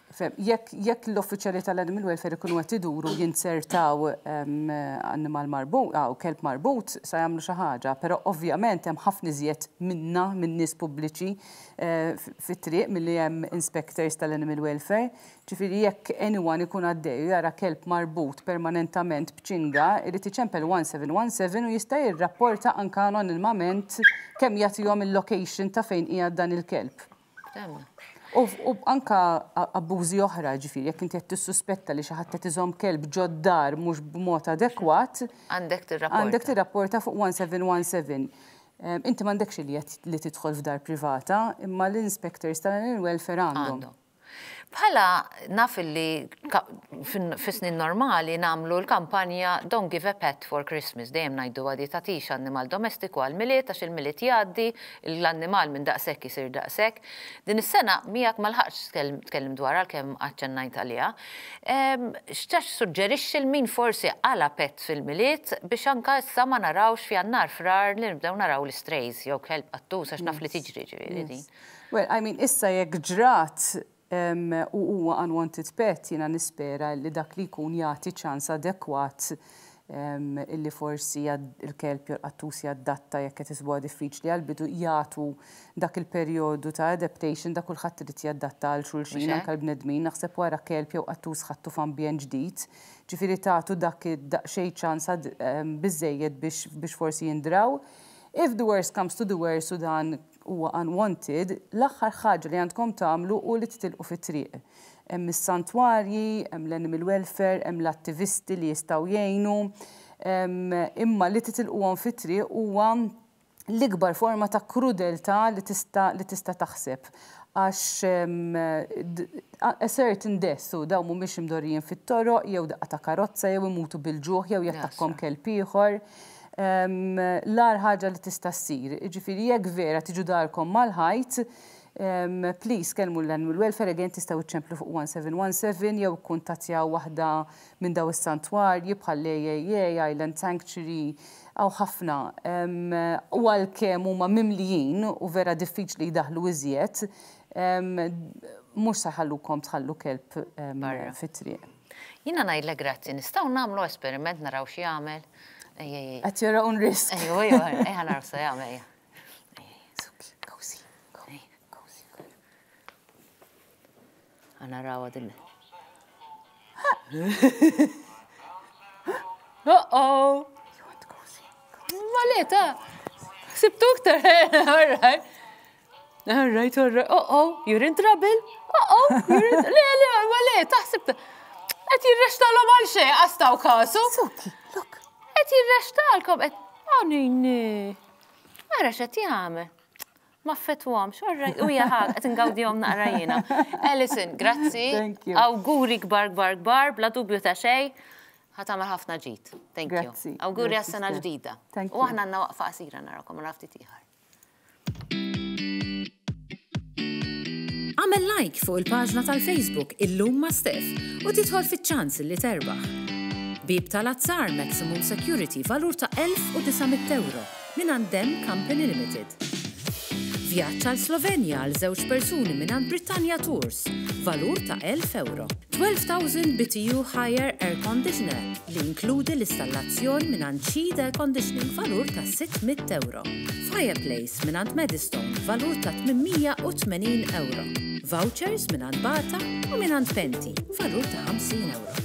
Jekk l-uffiċjali tal-animal welfare ikunu qed iduru jinsertaw animal marbut u kelb marbut sa jagħmlu xi ħaġa, però ovvjament hemm ħafna iżjed minna minn nies pubbliċi fit-triq milli hemm inspectors tal-animal welfare. Ġifieri jekk anyone ikun għaddej jara kelb marbut permanentament b'ċinga, irid iċempel 1717 u jista' jirrapporta anke anonimament kemm jagħtihom il-location ta' fejn qiegħed dan il-kelb. U anka abbużi oħra ġifieri, jekk inti qed tissuspetta li xi ħadd qed iżomm kelb ġoddar mhux b'mod adekwat, għandek tirrapporta fuq 1717. Inti m'għandekx li tidħol f'dar privata, imma l-inspectors tal-animal welfare għandhom. Bħala naf li fis-snin normali namlu l-kampanja Don't Give a Pet for Christmas, dejjem ngħidu għadi tagħtix annimal domestiku għall-miliet għax il-miliet jgħaddi, l-annimal minn daqshekk isir daqshekk. Din is-sena miegħek ma lħaqx tkellim dwar għalkemm aċċennajt għaliha. X'tax suġġerixxi l min forsi għala pet fil-miliet biex anke issa ma narawx f'jannar frar li nibdew naraw l-strays jew kelb qattus għax naf li tiġri ġifieri din. Well, I mean, issa jekk ġrat u huwa unwanted pet, jiena nispera li dak li jkun jagħti ċans adekwat illi forsi il-kelb qattus jaddatta jekk qed isbuha diffiċli għall-bidu jagħtu dak il-perjodu ta' adaptation dak kulħadd irid jaddatta għal xulxin anke l-bnedmin, naħseb wara kelb jew qattus ħadtu f'ambjent ġdid, ġifieri tagħtu dak xejn ċans biżżejjed biex forsi jindraw. If the worst comes to the worst u dan huwa unwanted, l-aħħar ħaġa li għandkom tagħmlu u li titilqu fit-triq. Hemm is-santwarji, hemm l-animal welfare, hemm l-attivisti li jistgħu jgħinu, imma li titilquhom fit-triq huwa l-ikbar forma ta' krudeltà li tista' taħseb. Għax a certain death u dawn mhumiex imdorrijin fit-toroq jew daqqa ta' karozza jew imutu bil-ġuħ jew jattakkhom kelb ieħor. L-ar ħaġa li tista' ssir. Ġifieri jekk vera tiġu darkom mal-ħajt, please kelmu l-animal welfare again tistgħu iċċemplu fuq 1717 jew kuntattjaw waħda minn daw is-santwarji bħal AAA, Island Sanctuary, għaw ħafna. U għalkemm huma mimlijin u vera diffiċli jdaħlu iżjed, mhux se jħallukom tħallu kelb fit-triq. Jiena ngħidlek grazzi, nistgħu nagħmlu esperiment naraw xi jagħmel. At your own risk. Naraw se jagħmel. Naraw għadil. Uh-oh! Maleta! Sibtu ktar, all right. Uh-oh, you're in trouble. Uh-oh, you're in trouble. Le, maleta, sibtu. Qed jirrextalhom għal xejn qastaw kasu. Look. Qed jirrextalkom qed nini. Ara x'qed jagħmel. Ma ffetwhomx, u jaħad qed ingawdihom naqra jiena. Alison, grazzi. Awguri kbar, bla dubju ta' xejn. Ħatamel ħafna ġid. Thank you. Awguri għas-sena ġdida. U aħna għandna waqfa qasira narakom nara ftit ieħor. Għamel like fuq il-paġna tal-Facebook illum ma' Stef u tidħol fiċ-ċans li terbaħ. Bib tal-azzar Maximum Security valur ta' €1,900 minn għandem Company Limited. Vjaġġ għal Slovenja għal żewġ persuni minn għand Britannia Tours, valur ta' €1,000. 12,000 BTU Higher Air Conditioner li inkludi l-installazzjon minn għand Cheed Air Conditioning valur ta' €600. Fireplace minn għand Medistone valur ta' €880. Vouchers minn għand Bata u minn għand Penti valur ta' €50.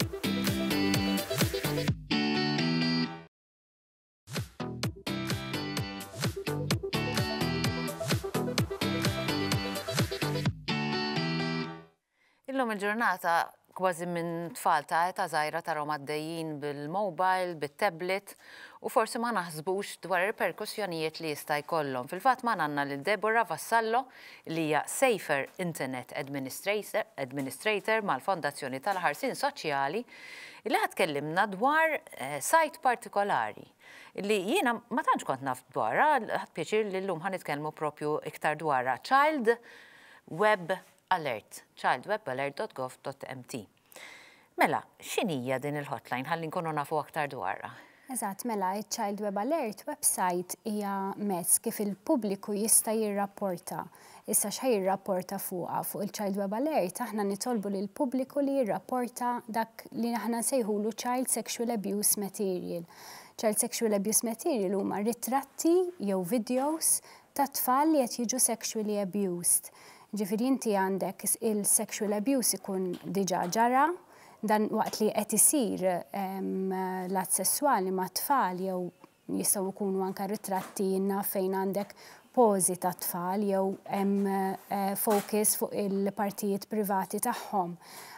Illum il-ġurnata kważi minn tfal ta' żgħira tarhom għaddejjin bil-mobile, bit-tablet u forsi ma naħsbux dwar il-reperkussjonijiet li jista' jkollhom. Fil-fatt ma għandna lil Deborah Vassallo li hija Safer Internet Administrator mal-Fondazzjoni tal-Ħarsien Soċjali li ħad tkellimna dwar sajt partikolari li jiena ma tantx kont naf dwarha, ħadd pjaċir li llum ħanitkellmu propju iktar dwarha. Child Web Alert, childwebalert.gov.mt. Mela, x'inhija din il-hotline ħalli nkunu nafu aktar dwarha? Eżatt, mela, il-Child Web Alert website hija mezz kif il-pubbliku jista' jirrapporta. Issa x'ħaj jirrapporta fuq il-Child Web Alert, aħna nitolbu lil pubbliku li jirrapporta dak li aħna nsejħulu Child Sexual Abuse Material. Child Sexual Abuse Material huma ritratti jew videos ta' tfal li qed jiġu sexually abused. Ġifieri inti għandek il-sexual abuse ikun diġà ġara, dan waqt li qed isir l-att sesswali ma' tfal jew jistgħu jkunu anke ritratti jiena fejn għandek pożi ta' tfal jew hemm focus fuq il-partijiet privati tagħhom.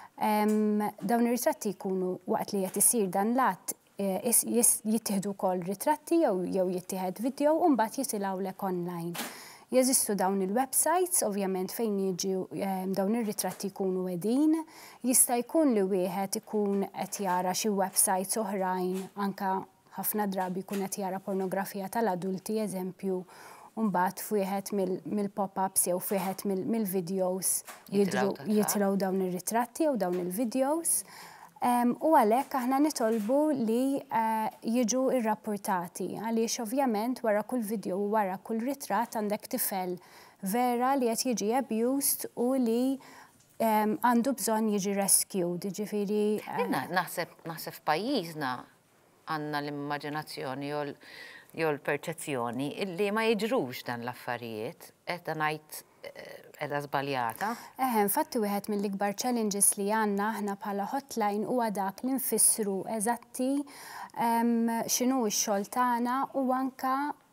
Dawn ir-ritratti jkunu waqt li qed isir dan l-att jittieħdu wkoll ritratti jew jittieħed video u mbagħad jitilgħulek online. Jeżistu dawn il-websites, ovvjament fejn jiġu dawn ir-ritratti jkunu qegħdin, jista' jkun li wieħed ikun qed jara xi websites oħrajn anke ħafna drabi jkun qed jara pornografija tal-adulti eżempju, u mbagħad f'wieħed mill-pop-ups jew f'wieħed mill-videos jitilgħu dawn ir-ritratti jew dawn il-videos. U għalhekk aħna nitolbu li jiġu irrapportati għaliex ovvjament wara kull video u wara kull ritratt għandek tifel vera li qed jiġi abused u li għandu bżonn jiġi rescued, ġifieri. Naħseb f'pajjiżna għandna l-immaġinazzjoni jew l-perċezzjoni illi ma jiġrux dan l-affarijiet, qed ngħid edha żbaljata. Infatti wieħed mill-ikbar challenges li għandna aħna bħala hotline huwa dak li nfissru eżatti x'inhu x-xogħol tagħna u anke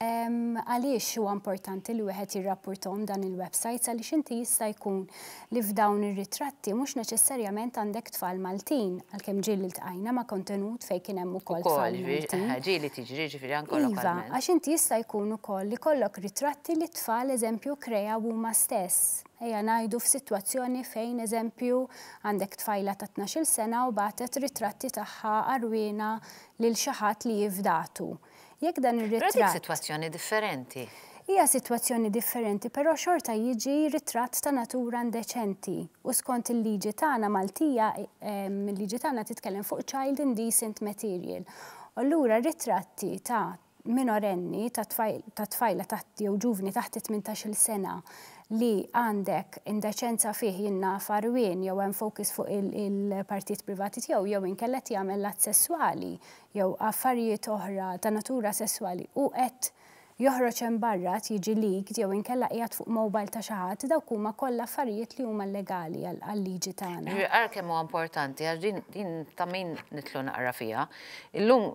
għaliex huwa importanti li wieħed jirrapportom dan il-websites għaliex inti jista' jkun li f'dawn ir-ritratti mhux neċessarjament għandek tfal Maltin għalkemm ġieli iltqajna ma' kontenut fejn kien hemm ukoll tfal Maltin. Ġieli tiġri ġifieri anke lokalment. Iva, għax inti jista' jkun ukoll li kollok ritratti li tfal eżempju kreaw huma stess. Ejja ngħidu f'sitwazzjoni fejn eżempju għandek tfajla ta' 12 sena u bagħtet ritratti tagħha qarwiena lil xi ħadd li jifdatu. Jekk dan ir-ritratt. Però sitwazzjoni differenti. Hija sitwazzjoni differenti, però xorta jiġi ritratt ta' natura indeċenti. U skont il-liġi tagħna Maltija, il-liġi tagħna titkellem fuq child indecent material. Allura ritratti ta' minorenni ta' tfajla taħt jew ġuvni taħt 18-il sena li għandek indeċenza fih jinnaf arwien jew hemm focus fuq il-partijiet privati tiegħu jew inkella jagħmel l-att sesswali jew affarijiet oħra ta' natura sesswali u qed joħroġ hemm barra jiġi leaked jew inkella qiegħed fuq mobile ta' xi ħadd dawk huma kollha affarijiet li huma legali għal-liġi tagħna. Ara kemm huwa importanti għax din ta' min nitlu naqra fiha. Illum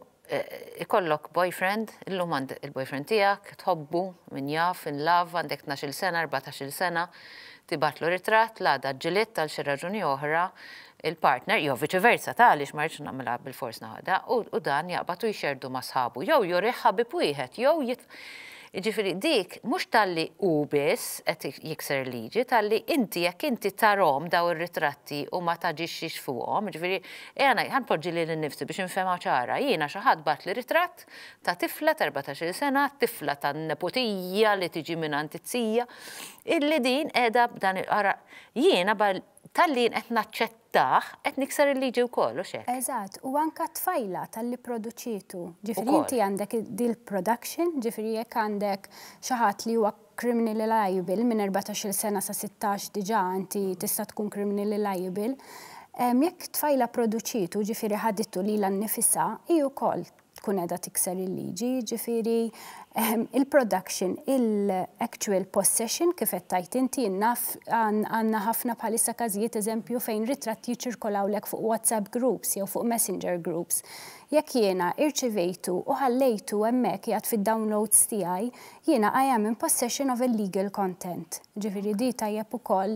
ikollok boyfriend, illum għand il-boyfriend tiegħek, tħobbu min jaf, in love, għandek 12 sena, 14 sena, tibatlu ritratt, l-għada ġiliet għal xi raġuni oħra, il-partner, jew viċi versa għaliex ma rridx nagħmilha bil-fors naħda, u dan jaqbad u jxerdu ma' sħabu, jew jurih ħabib wieħed, jew Ġifieri dik mhux talli hu biss qed jikser liġi, talli inti jekk inti tarhom daw ir-ritratti u ma taġixxix fuqhom, ġifieri ħanpoġġi lil innifsi biex infhemha ċara. Jiena xi ħadd bat li ritratt ta' tifla ta' 14 sena, tifla ta' nepotija li tiġi minn antizzija, illi din qiegħda b'dan il-qara jiena tal-li qed naċċettah qed nikser il-liġi wkoll u xek. Eżatt, u anke tfajla tal-li produċitu. Ġifieri inti għandek deal production, ġifieri jekk għandek xi ħadd li huwa criminally liable minn 14 sena sa 16 diġà inti tista' tkun criminally liable. Jekk tfajla produċitu, ġifieri ħadittu lilha nnifisha, hi wkoll tkun qiegħda tikser il-liġi, ġifieri il-production, il-actual possession kif qed tajt inti għandna ħafna bħalissa każijiet eżempju fejn ritratti jiċċirkolawlek fuq WhatsApp groups jew fuq Messenger groups. Jekk jiena irċivejtu u ħallejtu hemmhekk qiegħed fid-downloads tiegħi, jiena I am in possession of illegal content. Ġifieri di tajjeb ukoll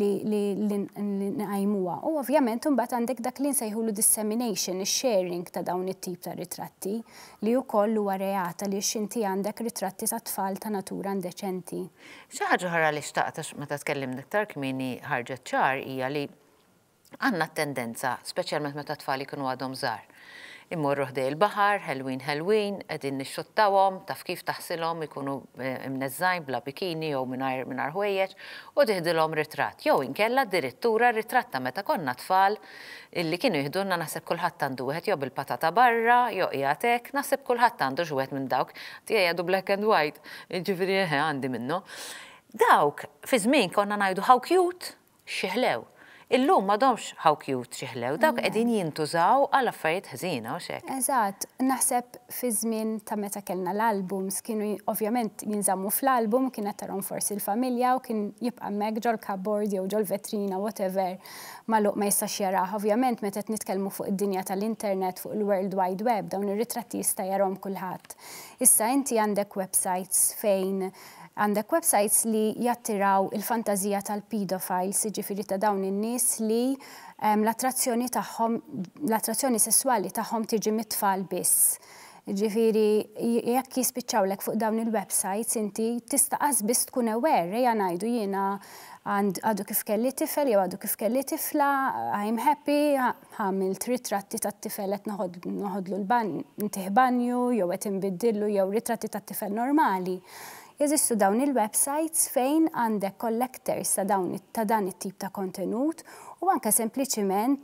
li nqajmuha. U ovvjament imbagħad għandek dak li nsejħulu dissemination, ix-sharing ta' dawn it-tip ta' ritratti li wkoll huwa reat għaliex inti għandek ritratti ta' tfal ta' natura indeċenti. Xi ħaġa oħra li xtaqt meta tkellimna iktar kmieni ħarġet ċar hija li għandna tendenza, speċjalment meta tfal ikunu għadhom żgħar, immorru ħdej il-baħar, ħelwin, qegħdin nixxuttawhom, taf kif taħsilhom ikunu imneżżajn bla bikini jew mingħajr ħwejjeġ u tieħdilhom ritratt. Jew inkella addirittura ritratt ta' meta konna tfal illi kienu jieħdulna naħseb kulħadd għandu wieħed jew bil-patata barra, jew qiegħed hekk, naħseb kulħadd għandu xi wieħed minn dawk tiegħi għadu black and white, jiġifieri għandi minnu. Dawk fi żmien konna ngħidu how cute, xieħlew. Illum m'għadhomx how cute xieħlew, dawk qegħdin jintużaw għal affarijiet ħżiena u xek. Eżatt, naħseb fi żmien ta' meta kellna l-albums kienu ovvjament jinżammu fl-album, kienet tarhom forsi l-familja u kien jibqa' hemmhekk ġol cupboard jew ġol vetrina whatever magħluq ma jistax jarah. Ovvjament meta qed nitkellmu fuq id-dinja tal-internet, fuq il-World Wide Web, dawn ir-ritratti jista' jarahom kulħadd. Issa inti għandek websites fejn għandek websites li jattiraw il-fantazija tal-pedophiles, jiġifieri ta' dawn in-nies li l-attrazzjoni sessuali tagħhom tiġi mit-tfal biss. Jiġifieri jekk jispiċċawlek fuq dawn il-websites inti tista' biss tkun aware, ngħidu jiena għadu kif kelli tifel jew għadu kif kelli tifla, I'm happy, għamilt ritratti tat-tifel qed noħodlu ntih banju jew qed inbiddillu jew ritratti tat-tifel normali. Jeżistu dawn il-websites fejn għandek collectors ta' dan it-tip ta' kontenut u anke sempliċiment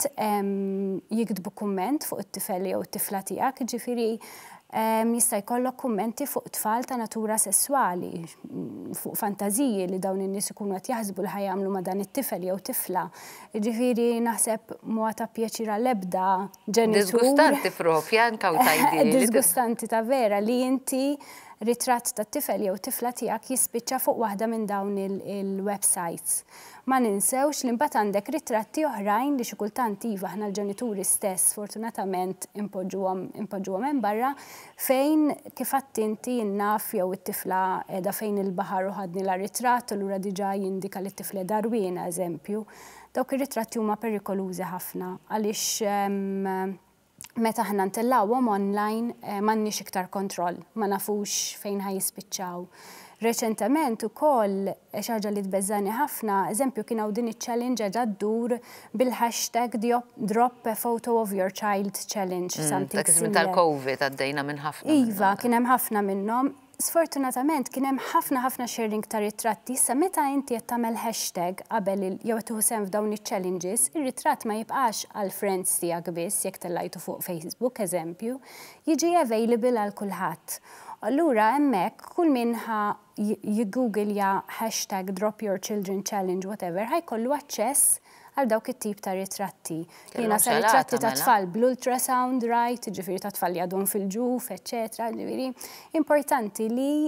jikdbu kumment fuq it-tifel jew it-tifla tiegħek, ġifieri jista' jkollok kummenti fuq tfal ta' natura sesswali, fuq fantaziji li dawn in-nies ikunu qed jaħsbu li ħajamlu ma' dan it-tifel jew tifla. Ġifieri naħseb mhuwa ta' pjaċir għall-ebda ġenitur. Disgustanti propja nkaw tajdi. Disgustanti ta' vera li inti ritratt ta' tifel jew tifla tiegħek jispiċċa fuq waħda minn dawn il-websites. Ma ninsewx li mbagħad għandek ritratti oħrajn li xi kultant iva aħna l-ġenituri stess fortunatament impoġġuhom hemm barra fejn kif qatt inti innaf jew it-tifla qiegħda fejn il-baħar u ħadni la ritratt u lura diġà jindika li t-tifla darwina eżempju. Dawk ir-ritratti huma perikolużi ħafna għaliex meta ħna ntellawhom online m'għandniex iktar kontroll, ma nafux fejn ħajispiċċaw. Reċentement ukoll xi ħaġa li tbeżżani ħafna, eżempju kien hawn din iċ-challenge ġa ddur bil-hashtag drop a photo of your child challenge. Dak iż-żmien tal-COVID għaddejna minn ħafna. Iva, kien hemm ħafna minnhom. Sfortunatament kien hemm ħafna sharing ta' ritratti, issa meta inti qed tagħmel hashtag qabel jew qed tieħu sehem f'dawn iċ-challenges, ir-ritratt ma jibqax għal friends tiegħek biss jekk tellajtu fuq Facebook eżempju, jiġi available għal kulħadd. Allura hemmhekk kull min jiggooglja hashtag drop your children challenge whatever ħajkollu aċċess għal dawk it-tip ta' ritratti. Jiena sa ritratti ta' tfal bl-ultrasound, right, ġifieri ta' tfal li għadhom fil-ġuf, eċetera, ġifieri importanti li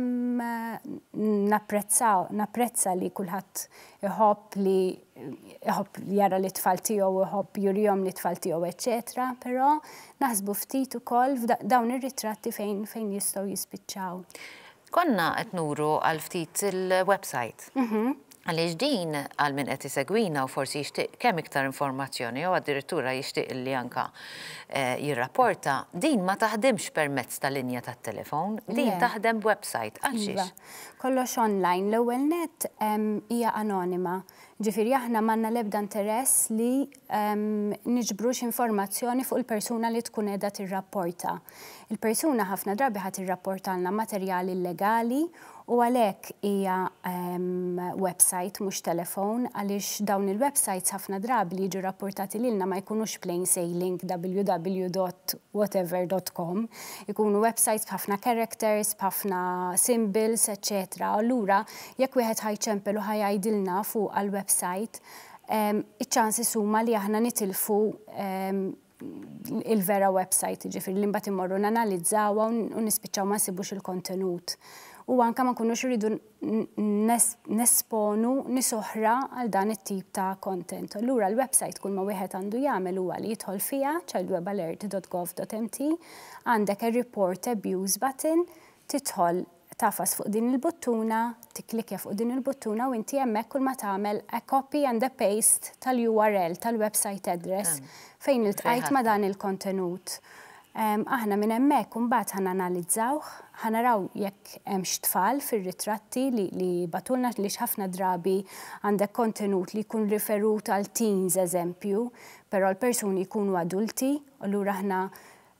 napprezza li kulħadd iħobb li jara li tfal tiegħu iħobb jurihom li tfal tiegħu, eċetera, però naħsbu ftit ukoll dawn ir-ritratti fejn jistgħu jispiċċaw. Konna qed nuru għal ftit il-website. Għaliex din għal min qed isegwina u forsi jixtieq kemm iktar informazzjoni jew addirittura jixtieq li anka jirrapporta, din ma taħdimx permezz ta' linja tat-telefon, din taħdem website għal xiex. Kollox online, l-ewwel net hija anonima. Ġifieri aħna m'għandna l-ebda interess li niġbrux informazzjoni fuq il-persuna li tkun qiegħda tirrapporta. Il-persuna ħafna drabi ħadd irrapportalna materjali illegali u għalhekk hija website mhux telefon għaliex dawn il-websites ħafna drabi li jiġu rapportati lilna ma jkunux plain sailing www.whatever.com, ikunu websites b'ħafna characters, b'ħafna symbols, etc. Allura jekk wieħed ħajċempel u ħajajdilna fuq għall-website, iċ-ċansi huma li aħna nitilfu il-vera website, ġifieri li mbagħad immorru nanalizzawha u nispiċċaw ma nsibux il-kontenut. U anke ma nkunux iridu nesponu nisoħra għal dan it-tip ta' content. Allura l-website kull ma wieħed għandu jagħmel huwa li jidħol fiha childwebalert.gov.mt, għandek ir-report abuse button, tidħol tafas fuq din il-buttuna, tikklikja fuq din il-buttuna u inti hemmhekk kull ma tagħmel a copy and a paste tal-URL tal-website address fejn iltqajt ma' dan il-kontenut. Aħna minn hemmhekk imbagħad ħanalizzawh, ħanaraw jekk hemmx tfal fir-ritratti li batulna li ħafna drabi għandek kontenut li jkun riferut għal teens eżempju, però l-persuni jkunu adulti, allura aħna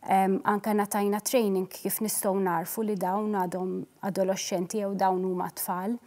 Anka natajna training kif nistgħu narfu li dawn għadhom adolescenti jew dawn huma tfal.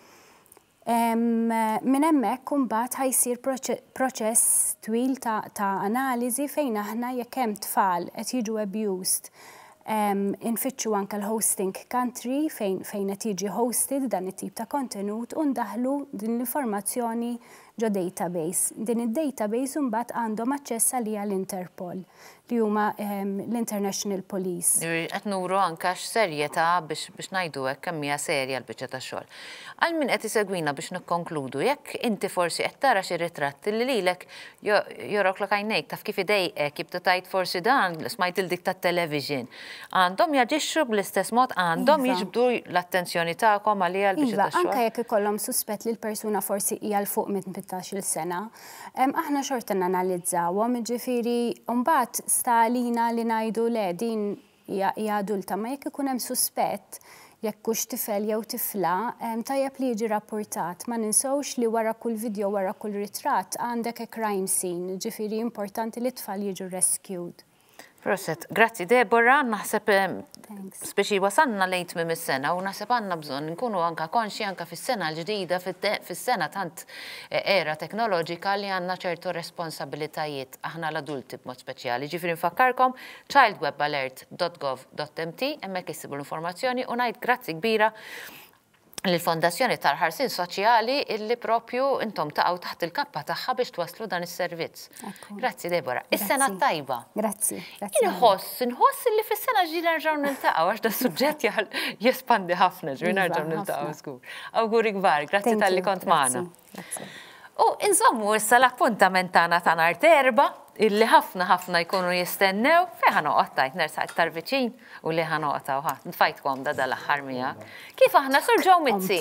Minn hemmhekk imbagħad ħajsir proċess twil ta' analiżi fejn aħna jekk hemm tfal qed jiġu abused infittxu anke l-hosting country fejn qed jiġi hosted dan it-tip ta' kontenut u ndaħlu din l-informazzjoni ġo database. Din id-database imbagħad għandhom aċċess għalija l-Interpol li huma l-International Police. Qed nuru anke x'serjetà biex ngħidu hekk kemm hija serja l-biċċa tax-xogħol. Għal min qed isegwina biex nikkonkludu, jekk inti forsi qed tara xi ritratt li lilek joroklok għajnejk taf kif idejqek jibtu tajt forsi dan smajt il-dik tat-television. Għandhom jaġixxu bl-istess mod, għandhom jiġbdu l-attenzjoni tagħkom għalija l-biċċa tax-xogħol. Anke jekk ikollhom suspett li l-persuna forsi hija l fuq minn 15-il sena, aħna xorta nanalizzawhom, ġifieri mbagħad sta għalina li ngħidu le din hija adulta, ma jekk ikun hemm suspett jekk hux tifel jew tifla, tajjeb li jiġi rapportat. Ma ninsewx li wara kull video, wara kull ritratt għandek crime scene, ġifieri importanti li t-tfal jiġu rescued. Proset, grazzi Deborah, naħseb speċi wasanna lejn tmiem is-sena u naħseb għandna bżonn nkunu anke konxi anke fis-sena l-ġdida fis-sena tant era teknoloġika li għandna ċertu responsabilitajiet aħna l-adulti b'mod speċjali. Ġifieri nfakkarkom childwebalert.gov.mt hemmhekk issibu l-informazzjoni u ngħid grazzi kbira l-Fondazzjoni tal-Ħarsien Soċjali illi propju intom taqgħu taħt il-kappa tagħha biex twaslu dan is-servizz. Grazzi Deborah. Is-sena tajba. Grazzi. Inħoss li fis-sena ġdida nerġgħu niltaqgħu għax da suġġett jespandi ħafna ġri nerġgħu niltaqgħu skur. Awguri kbar, grazzi tal-li kont magħna. U insommu issa l-appuntament tagħna ta' nhar Terba illi ħafna jkunu jistennew fejn ħanoqgħod tajt nersa iktar viċin u li ħanoqgħod ħadd nfajtkom da dal-aħħar miegħek. Kif aħna Sur Ġew Mizzi?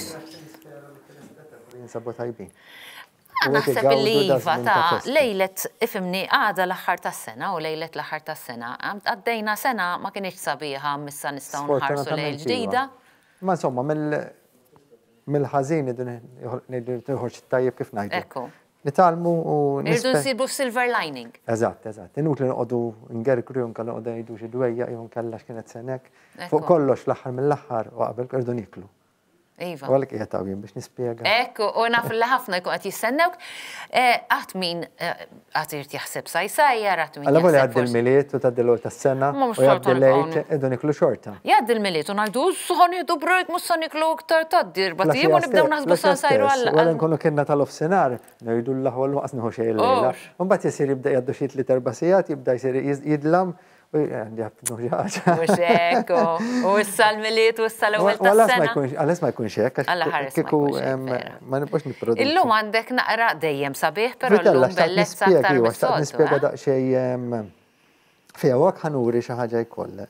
Naħseb illi iva ta' lejlet ifimni għada l-aħħar tas-sena u lejlet l-aħħar tas-sena. Għaddejna sena ma kienx sabiħa missa nistgħu nħarsu lejl ġdida. Ma insomma mill-ħażin nħorġ tajjeb kif ngħidu. Ekku. Nitalmu u irdu nsibu silver lining. Eżatt. Inutli noqogħdu ngergru nkella noqogħdu ngħidu xi dwejja jew nkella x'kienet senek. Fuq kollox l-aħħar mill-aħħar u qabel irdu niklu. Iva. U għalek qiegħed tawjin biex nispjega. Ekku, u naf li ħafna jkun qed jistennewk. Qatt min qatt irid jaħseb sajsajjar, qatt min Alla volja għaddi l-miliet u tgħaddi l-ewwel tas-sena u jgħaddi l-lejt irdu niklu xorta. Jgħaddi l-miliet u ngħidu sħon jieħdu brejk mhux se niklu iktar tgħaddi rbatijem u nibdew naħsbu sajsajru għal. Wara nkunu kienna tal-offsinar ngħidu l-aħwa l-waqas nieħu xejn il-lejla. Mbagħad isir jibda jgħaddu xi 3-4 jibda jsir jidlam. Mux ekku, u issa l-miliet u issa l-ewel tas-sena. Għalas ma jkunx hekk. Ma nibqax nipproduċu. Illum għandek naqra dejjem sabiħ, però l-lum bellezza aktar mis-soltu. Nispjega daqsxejn fiha waqt ħanuri xi ħaġa jkoll.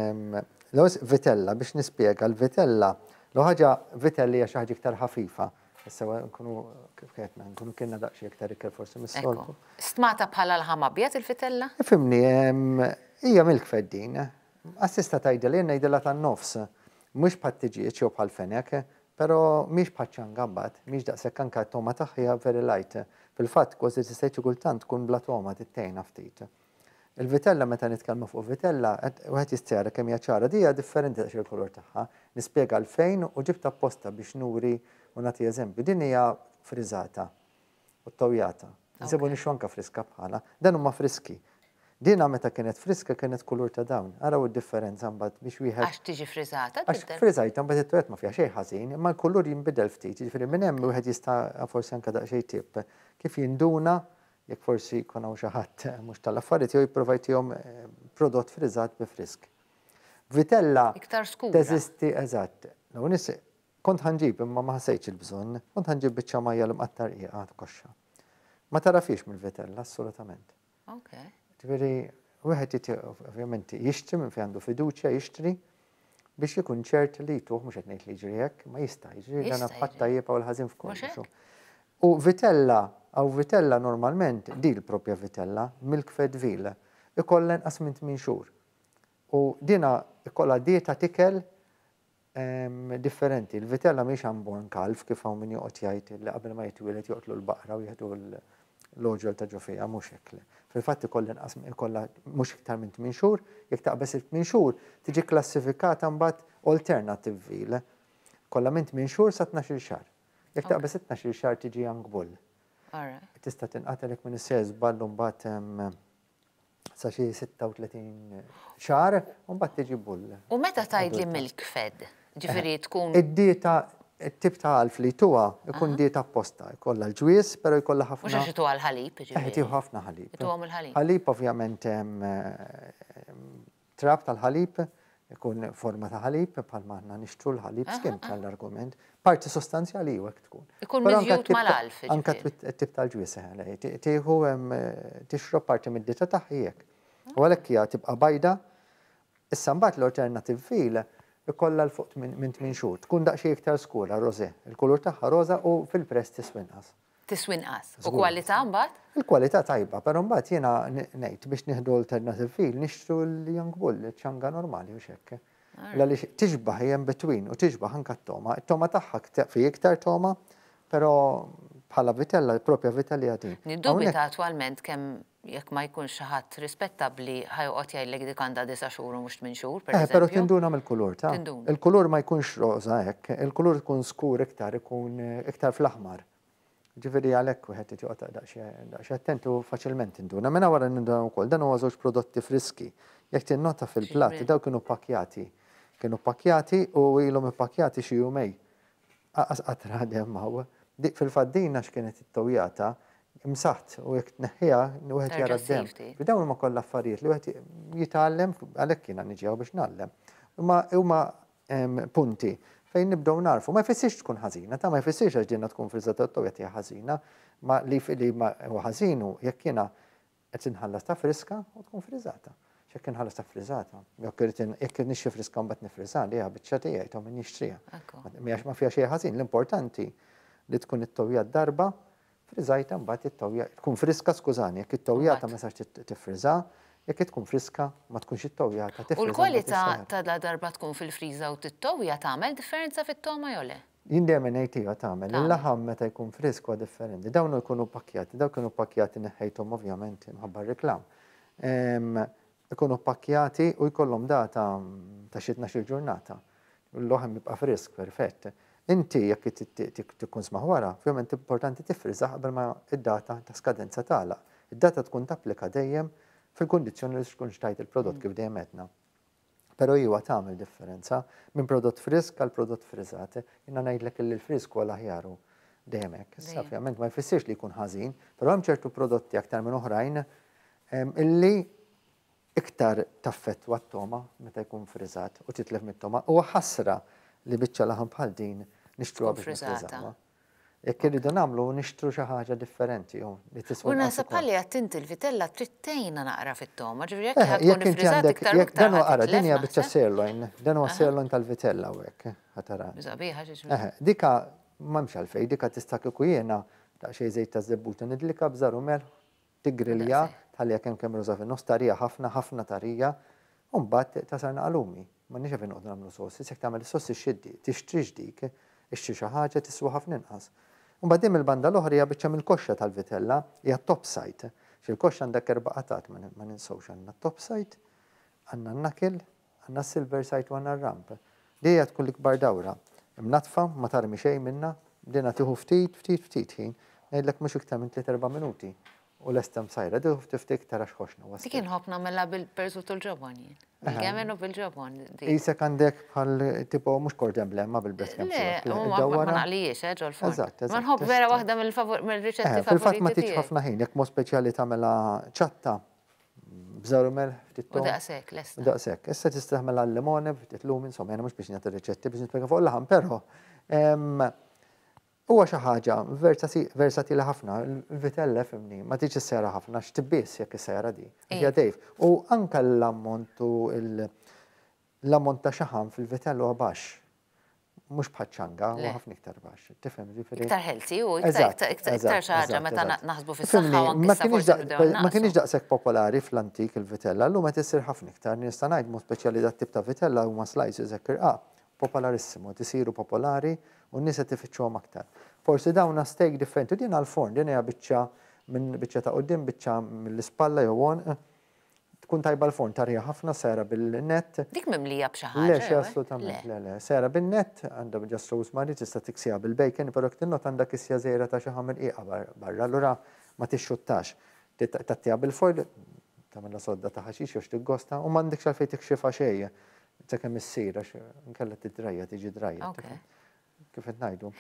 Vitella biex nispjega l-vitella, ħaġa vitelli hija xi ħaġa iktar ħafifa. Issa nkunu kienna daqsxejn iktar ikel forsi mis-soltu. Stmata bħala l-ħama abjad il-vitella? Fimni, hija milk feddin. Assista tajda li ngħidilha tan-nofs. Mhux bħal tiġiġ jew bħal fenek, però mhix bħal ċangabbat, mhix daqshekk anke t-toma tagħha very light. Fil-fatt kważi tista' xi kultant tkun bla toma tittejna ftit. Il-vitella meta nitkellmu fuq vitella, wieħed jistjara kemm hija ċara di hija differenti daqs il-kulur tagħha. Nispjega għalfejn u ġibt apposta biex nuri u nagħti eżempju. Din hija friżata u ttowjata. Nsibu nixu anke friska bħala. Dan huma friski. Dina meta kienet friska kienet kulur ta' dawn. Araw id-differenza mbagħad biex wieħed. Għax tiġi friżata? Għax friżajta mbagħad it-twet ma fiha xejn ħażin, imma l-kulur jinbidel ftit. Jiġifieri minn hemm wieħed jista' forsi anke daqsxejn tip. Kif jinduna jekk forsi jkun hawn xi ħadd mhux tal-affarijiet jew jipprovajtihom prodott friżat bi frisk. Vitella iktar skura. Teżisti eżatt. Kont ħanġib imma ma ħassejtx il-bżonn, kont ħanġib biċċa majja l-mqattar qiegħa koxxa. Ma tarafix mill-vitella assolutament. Okay. Ġifieri wieħed ovvjament jixtri minn fejn għandu fiduċja jixtri biex ikun ċert li jtuh mhux qed ngħid li jiġri hekk, ma jista' jiġri dan bħadd tajjeb u l-ħażin f'kollu. U vitella normalment di l-propja vitella milk-fed veal ikollha inqas minn 8 xhur. U dina ikollha dieta tikel differenti. Il-vitella mhix unborn calf kif hawn min joqgħod jgħid li qabel ma jitwieled joqtlu l-baqra u jieħdu l-oġol ta' ġofija, mhux hekk. Fil-fatt ikollha mhux iktar minn 8 xhur, jekk taqbes 8 xhur tiġi klassifikata mbagħad alternative veal. Kollha minn 8 xhur sa 12 xahar. Jekk taqbes 12 xahar tiġi young bull. Tista' tinqatelek minn is-sejż ballu mbagħad sa xi 36 xahar u mbagħad tiġi bull. U meta tgħidli milk fed? Ġifieri tkun Id-dieta it-tip ta' għalf li tuwa ikun dieta apposta, jkollha l-ġwies, però jkollha ħafna. mhux għax tuha l-ħalib, ġifieri. Tieħu ħafna ħalib. Ituhom il-ħalib. Ħalib ovvjament trab tal-ħalib, ikun forma ta' ħalib, bħalma aħna nixtru l-ħalib skim tal-argument. Parti sostanzjali u hekk tkun. Ikun miżjud mal-alf. Anke it-tip tal-ġwies tieħu tixrob parti mid-dieta taħħijek. U għalhekk hija tibqa' bajda, issa mbagħad l-alternative veal ikollha l fuq minn 8 xhur. Tkun daqsxejn iktar skura, roże. Il-kulur tagħha roża u fil-prezz tiswinqas. Tiswinqas. U kwalità mbagħad? Il-kwalità tajba, però mbagħad jiena ngħid biex nieħdu alternative veal nixtru l-young bull, ċanga normali u hekk. Għaliex tiġbaħ hemm between u tiġbaħ anke t-toma. It-toma tagħha fi iktar toma, però bħala vitella, propja vitella din. Niddubita attwalment kemm jekk ma jkunx xi ħadd rispettabbli ħajqgħod jgħidlek dik għandha 9 xhur u mhux 8 xhur, pereżempju. Però tinduna mill-kulur ta' il-kulur ma jkunx roża hekk, il-kulur tkun skur iktar, ikun iktar fl-aħmar. Ġifieri għalhekk wieħed joqgħod daqsxejn attent u faċilment induna. Minn wara ninduna wkoll dan huwa żewġ prodotti friski. Jekk tinnota fil-platt daw kienu pakkjati. Kienu pakkjati u ilhom ippakjati xi jumej. Qatra demmaw. Fil-faddina x'kienet it-towjata imsaħt u jekk tneħħiha wieħed jara d-dem. Dawn huma kollha affarijiet li wieħed jitgħallem għalhekk jiena niġi biex nagħllem. Huma punti fejn nibdew narfu. Ma jfissirx tkun ħażina, ta' ma jfissirx għax dinna tkun friżata t-towjet hija ħażina, ma li huwa ħażinu jekk jiena qed inħallas ta' friska u tkun friżata. X'jekk inħallas ta' friżata, jekk nixxi friska mbagħad nifriżha li hija biċċa tiegħi ta' min nixtriha. Ma fiha xejn ħażin, l-importanti li tkun it-towjat darba friżajta mbagħad it-towjat tkun friska skużani, jekk it-towjata ma sax tifriżha, jekk tkun friska ma tkunx it-towjata tifriżha. U l-kwalità ta' darba tkun fil-friża u tittowja tagħmel differenza fit-toma jew le? Jien dejjem ngħid iva tagħmel. Il-laħam meta jkun frisk huwa differenti. Dawn jkunu pakkjati, dawn kienu pakkjati neħħejthom ovvjament imħabba reklam. Ikunu pakkjati u jkollhom data ta' xi 12 ġurnata. L-loħam jibqa' frisk, perfett. Inti jekk tkun smaħ wara, ovvjament importanti tifriżha qabel ma id-data ta' skadenza tagħlaq. Id-data tkun tapplika dejjem fil-kundizzjoni li tkun xtajt il-prodott kif dejjem qedna. Però iwa tagħmel differenza minn prodott frisk għal prodott friżat. Jiena ngħidlek li l-frisk huwa l-aħjar dejjem hekk. Issa ovvjament ma jfissirx li jkun ħażin, però hemm ċertu prodotti aktar minn oħrajn illi iktar taffettwa t-toma meta jkun friżat u titlef mit-toma. Huwa ħasra li biċċa laħam bħal din nixtruha biex nifriżawha. Jekk irridu nagħmlu nixtru xi ħaġa differenti li tiswa. U naħseb bħalli għattint il-vitella trittejna naqra fit-toma, ġifieri jekk tkun ifriżat iktar iktar. Dan huwa qara, din hija biċċa sirloin, dan huwa sirloin tal-vitella hekk ħatara. Dika m'hemmx għalfejn, dika tista' kieku jiena daqsxejn żejt ta' żebbuta nidlika bżar u mel tigrilja tħallija kemm ruża fin-nofs tarija ħafna tarija u mbagħad tasar naqalumi. M'għandniex għalfejn noqgħdu nagħmlu sossi, jekk tagħmel is-sossi xiddi, tixtrix dik, ixtri xi ħaġa tiswa ħafna inqas. U mbagħad il-banda l-oħra hija biċċa mill-koxxa tal-vitella hija top side. X'il-koxxa għandek 4 qatat ma ninsewx għandna top side, għandna n-nakil, għandna silver side u għandna r-ramp. Dejja tkun l-ikbar dawra. Imnatfa ma tarmi xejn minnha, bdejna tieħu ftit ħin, ngħidlek mhux iktar minn 3-4 minuti. U l-estem sajra, tieħu ftit iktar għax ħoxna. Dik inħobb nagħmilha bil-perżu tul-ġobon jien. Bil-gemen u bil-ġobon. Isek għandek bħal tipo mhux kordem blemma bil-breast cancer. Le, ma naqlijiex, ġol forn. Ma nħobb vera waħda mill-riċetti favoriti. Fil-fatt ma tiġ ħafna ħin, jekk mod speċjali tagħmilha ċatta bżaru mel ftit tom. U daqshekk lesta. Daqshekk. Issa tista' tagħmilha l-limone ftit lum, insomma jiena mhux biex nagħti riċetti biex nispjega fuq l-laħam, però huwa xi ħaġa versatili ħafna, il-vitella fimni, ma tiġi sejra ħafna, x'tibbies jekk is-sejra di. Hija dejf. U anke l-ammont ta' xaħam fil-vitella huwa baxx. Mhux bħal ċanga, huwa ħafna iktar baxx. Tifhem ġifieri. Iktar healthy u iktar xi ħaġa meta naħsbu fis-saħħa u anke ma kienx daqshekk popolari fl-antik il-vitella, llum qed isir ħafna iktar. Nista' ngħid mod speċjali dat-tip ta' vitella huma slices hekk irqaq. Popolarissimo, tisiru popolari u n-nies qed tifittxuhom aktar. Forsi dawna steak differenti, din għal-forn, din hija biċċa minn biċċa ta' qudiem, biċċa mill-ispalla jew għonq, tkun tajba l-forn tarja ħafna sera bil-net. Dik mimlija b'xi ħaġa. Le, assolutament, le. Sera bil-net għandha just rosemary tista' tiksija bil-bacon, però tinot għandha kisja żejra ta' xi ħamel qiegħa barra, allura ma tixxuttax. Tattija bil-foil, tagħmilha sodda ta' ħaxix jew tiggosta u m'għandekx għalfejn tikxifha xejn. Sakemm issir għax inkella tidrajja tiġi drajja. Kif qed ngħidu.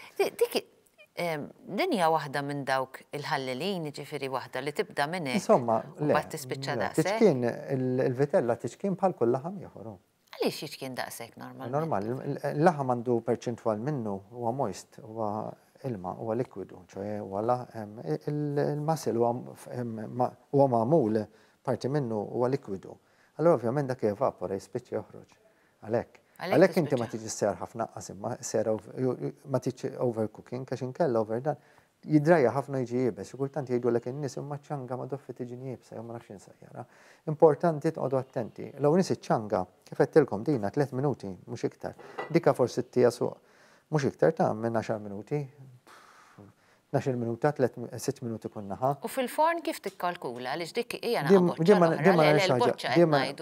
Dinja waħda minn dawk il-ħallelin, ġifiri waħda li tibda minn hekk. Insomma, u bat tispiċċa daqshekk. Tiċkien il-vitella tiċkien bħal kull laħam ieħor. Għaliex jiċkien daqshekk normalment? Normali, il-laħam għandu perċentwal minnu huwa moist, huwa ilma, huwa likwidu, ċoħe huwa il-masil huwa magħmul parti minnu huwa likwidu. Allora ovvjament dak evapora jispiċċa joħroġ. Għalhekk inti ma tiġi ser ħafna qasim, ma tiġi overcooking, għax inkella over dan, jidrajja ħafna jiġi jibes, u kultant jgħidu l-ek n-nis imma ċanga ma doffi tiġi jibsa, jew ma nafx insajjara. Importanti tqogħdu attenti. Law nis iċ-ċanga, kif qedtilkom dina 3 minuti, mhux iktar. Dika forsi t-tija suq, mhux iktar ta' minn 10 minuti, 12 minuta, 6 minuti kunnaħa. U fil-forn kif tikkalkula għaliex dik hija naħa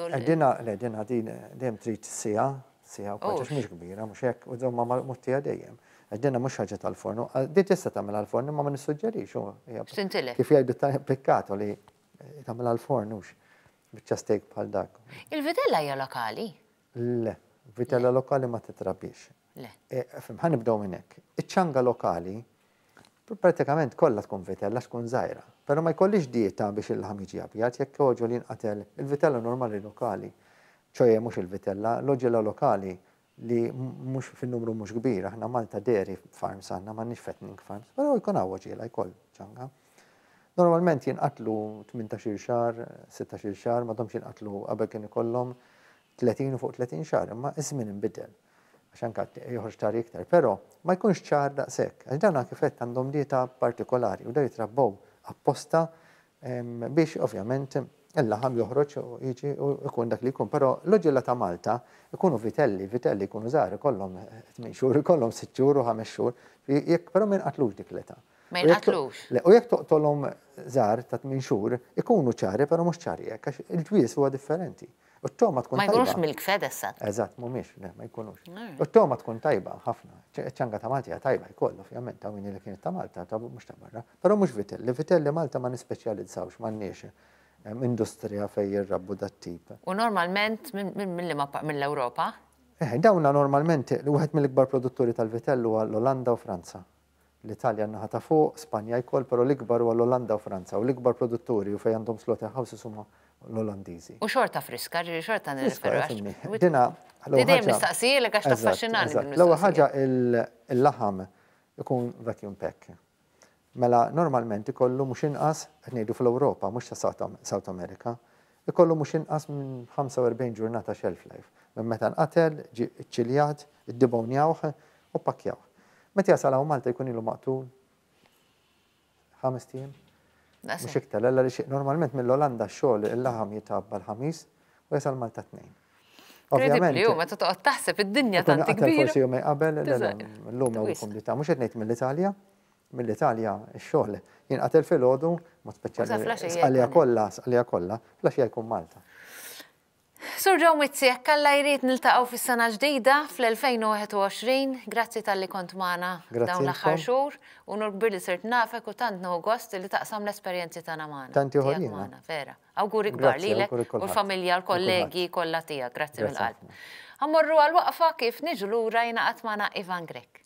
Dina dejjem trid sija u kwaċ mhux kbira, mhux hekk, u żomma muttija dejjem. Għaddina mhux ħaġa tal-fornu, di tista' tagħmilha l-fornu ma nissuġġerix. Kif jgħidu pekkato li tagħmilha l-fornux biċċa steak bħal dak. Il-vitella hija lokali? Le, vitella lokali ma titrabix. Le. Ħanibdew minn hekk. Iċ-ċanga lokali pratikament kollha tkun vitella tkun żgħira, però ma jkollix dieta biex il-laħam jiġi abjad jekk oġol jinqatel il-vitella normali lokali. ċoje mhux il-vitella, l-oġela lokali li mhux fin-numru mhux kbir, aħna Malta dairy farms għandna m'għandniex fattening farms, però jkun hawn oġiela jkoll ċanga. Normalment jinqatlu 18 xahar, 16 xahar, m'għadhomx jinqatlu qabel kien ikollhom 30 u fuq 30 xahar, imma iż-żmien inbidel. Għax anke joħroġ tar iktar, però ma jkunx ċar daqshekk, għax dan kif qed għandhom dieta partikolari u da jitrabbew apposta biex ovvjament il-laħam joħroġ u jiġi u jkun dak li jkun, però l-oġġella ta' Malta ikunu vitelli jkunu żgħar ikollhom 8 xhur, ikollhom 6 xhur u 5 xhur, jekk però ma jinqatlux dik l-età. Ma jinqatlux. U jekk toqtolhom żgħar ta' 8 xhur, ikunu ċari però mhux ċari hekk għax il-ġwies huwa differenti. U t-toma tkun tajba. Ma jkunux milk-fed issa. Eżatt, mhumiex, ma jkunux. U t-toma tkun tajba ħafna. ċanga ta' Malta hija tajba jkoll, ovvjament, ta' min li kienet ta' Malta, ta' mhux ta' barra. Però mhux vitelli. Vitelli Malta ma nispeċjalizzawx, m'għandniex industrija fej jirrabbu dat-tip. U normalment mill-Ewropa? Dawna normalment, wieħed mill-ikbar produtturi tal-vitell huwa l-Olanda u Franza. L-Italja naħa ta' fuq, Spanja jkoll, però l-ikbar huwa l-Olanda u Franza. U l-ikbar produtturi u fej għandhom slaughterhouses huma l-Olandiżi. U xorta friska, xorta nirriferu. Dina, dejjem nistaqsijilek għax taffaxxinani. L-ewwel ħaġa il-laħam ikun vacuum pack. Mela normalment ikollu mhux inqas qed ngħidu fl-Ewropa, mhux ta' South America, ikollu mhux inqas minn 45 ġurnata shelf life. Minn meta nqatel, ċiljat, iddibonjawh u pakkjawh. Meta jasal hawn Malta jkun ilu maqtul 5 ijiem. Mhux iktar, normalment mill-Olanda x-xogħol il-laħam jitabba l-ħamis u jasal Malta 2. Ovvjament. Meta toqgħod taħseb id-dinja tant kbira. Forsi jum qabel l-lum hawn kumdita, mhux qed ngħid mill-Italja. Mill-Italja x-xogħol jinqatel filgħodu mod speċjali għalija kollha, flaxija jkun Malta. Sur Joe Mizzi, jekk alla jrid niltaqgħu fis-sena ġdida fl-2021, grazzi tal-li kont magħna dawn l-aħħar xhur u nurbir li sirt nafek u tant nieħu gost li taqsam l-esperjenzi tagħna magħna. Tanti ħolina. Vera. Awguri kbar lilek u l-familja l-kollegi kollha tiegħek, grazzi mill-qalb. Ħammorru għal-waqfa kif niġu lura jingħaqad magħna Ivan Grek.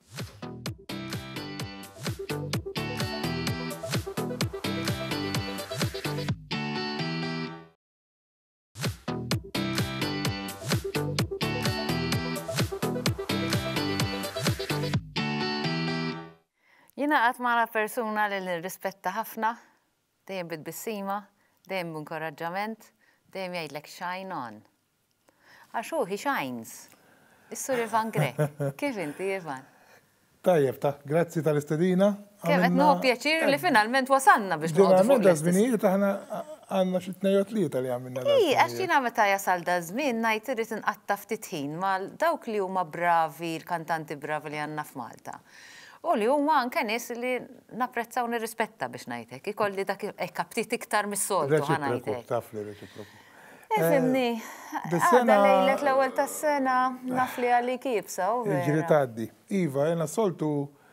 Jingħaqad magħna persuna li nirrispetta ħafna, dejjem bit-bissima, dejjem b'inkoraġġament, dejjem jgħidlek shine on. Għax hu he shines. Is-Sur Ivan Grek. Kif inti, Ivan? Tajjeb, grazzi tal-istedina. Kif qed nieħu pjaċir li finalment wasalna biex noqgħdu fuq da żminijiet aħna għandna xi tnejn li għamilna. Għax jiena meta jasal da żmien ngħid irid inqatta' ftit ħin mal dawk li huma bravi, l-kantanti bravi li għandna f'Malta. U li huma anke nies li napprezzaw nirrispetta biex ngħidlek, ikolli dak kaptit iktar mis-soltu ħanajtek. Taf li reċiproku. Fimni, għadda lejlek l-ewwel tas-sena naf li għalik jibsa u Ġiri tgħaddi. Iva, jena soltu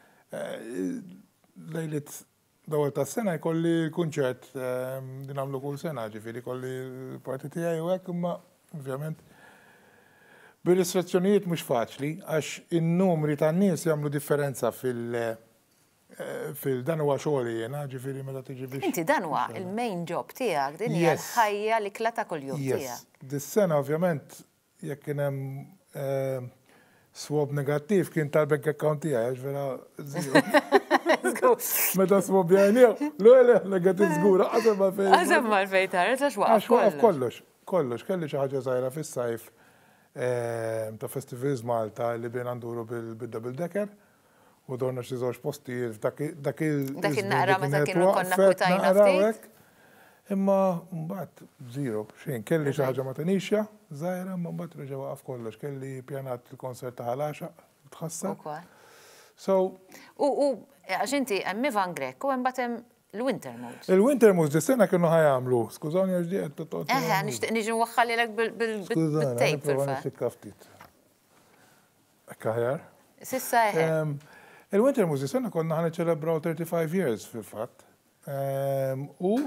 lejlet l-ewwel tas-sena jkolli l-kunċert li nagħmlu kull sena, ġifieri kolli l-parti tiegħi u hekk, imma ovvjament bil-istrazzjonijiet mhux faċli għax in-numri tan-nies jagħmlu differenza fil-dan huwa xogħli jiena, ġifieri meta tiġi biex. Inti dan huwa il-main job tiegħek, din hija l-ħajja li kla ta' kuljum tiegħek. Dis-sena ovvjament jekk kien hemm swab negattiv kien tal-bank account tiegħi għax vera zero. Meta swab jgħiniju, l-għele negattiv żgura, għazem ma fejn. Għazem ma fejn tara, għax waqaf kollox. Kollox, kelli xi ħaġa żgħira fis-sajf ta' Festivals Malta li bejn għanduru bil-double decker u dorna xi żewġ postijiet dak il-naqra meta kienu konna kwitajna ftit. Imma mbagħad zero, xejn, kelli xi ħaġa ma tenixja, żgħira, imma mbagħad reġa' waqaf kollox, kelli pjanat il-konsert ta' ħalaxa tħassar. So. U għax inti hemm Ivan Grek u mbagħad hemm il-Wintermood. Il-Wintermood dis-sena kienu ħajamlu, skużani għax diet tot. Nixtieq niġi nwaħħalilek bil-tejp fil-fatt. Ekkaħjar? Sissa Il-Wintermood dis-sena konna ħana ċelebraw 35 years fil-fatt. U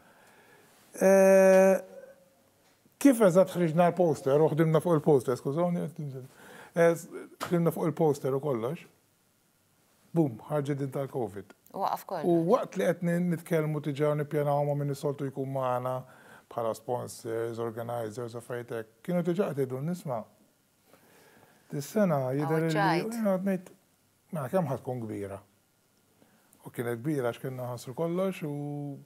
kif eżatt ħriġna l-poster, u ħdimna fuq il-poster, skużawni, ħdimna fuq il-poster u kollox, bum, ħarġet din tal-Covid. Waqaf kollox. U waqt li qed nitkellmu tiġew nippjanaw ma' min is-soltu jkun magħna bħala sponsors, organizers, affarijiet hekk, kienu diġà qed jgħidu nisma'. Dis-sena jidher li ngħid ma kemm ħadd tkun kbira. U kienet kbira għax kienna ħassru kollox u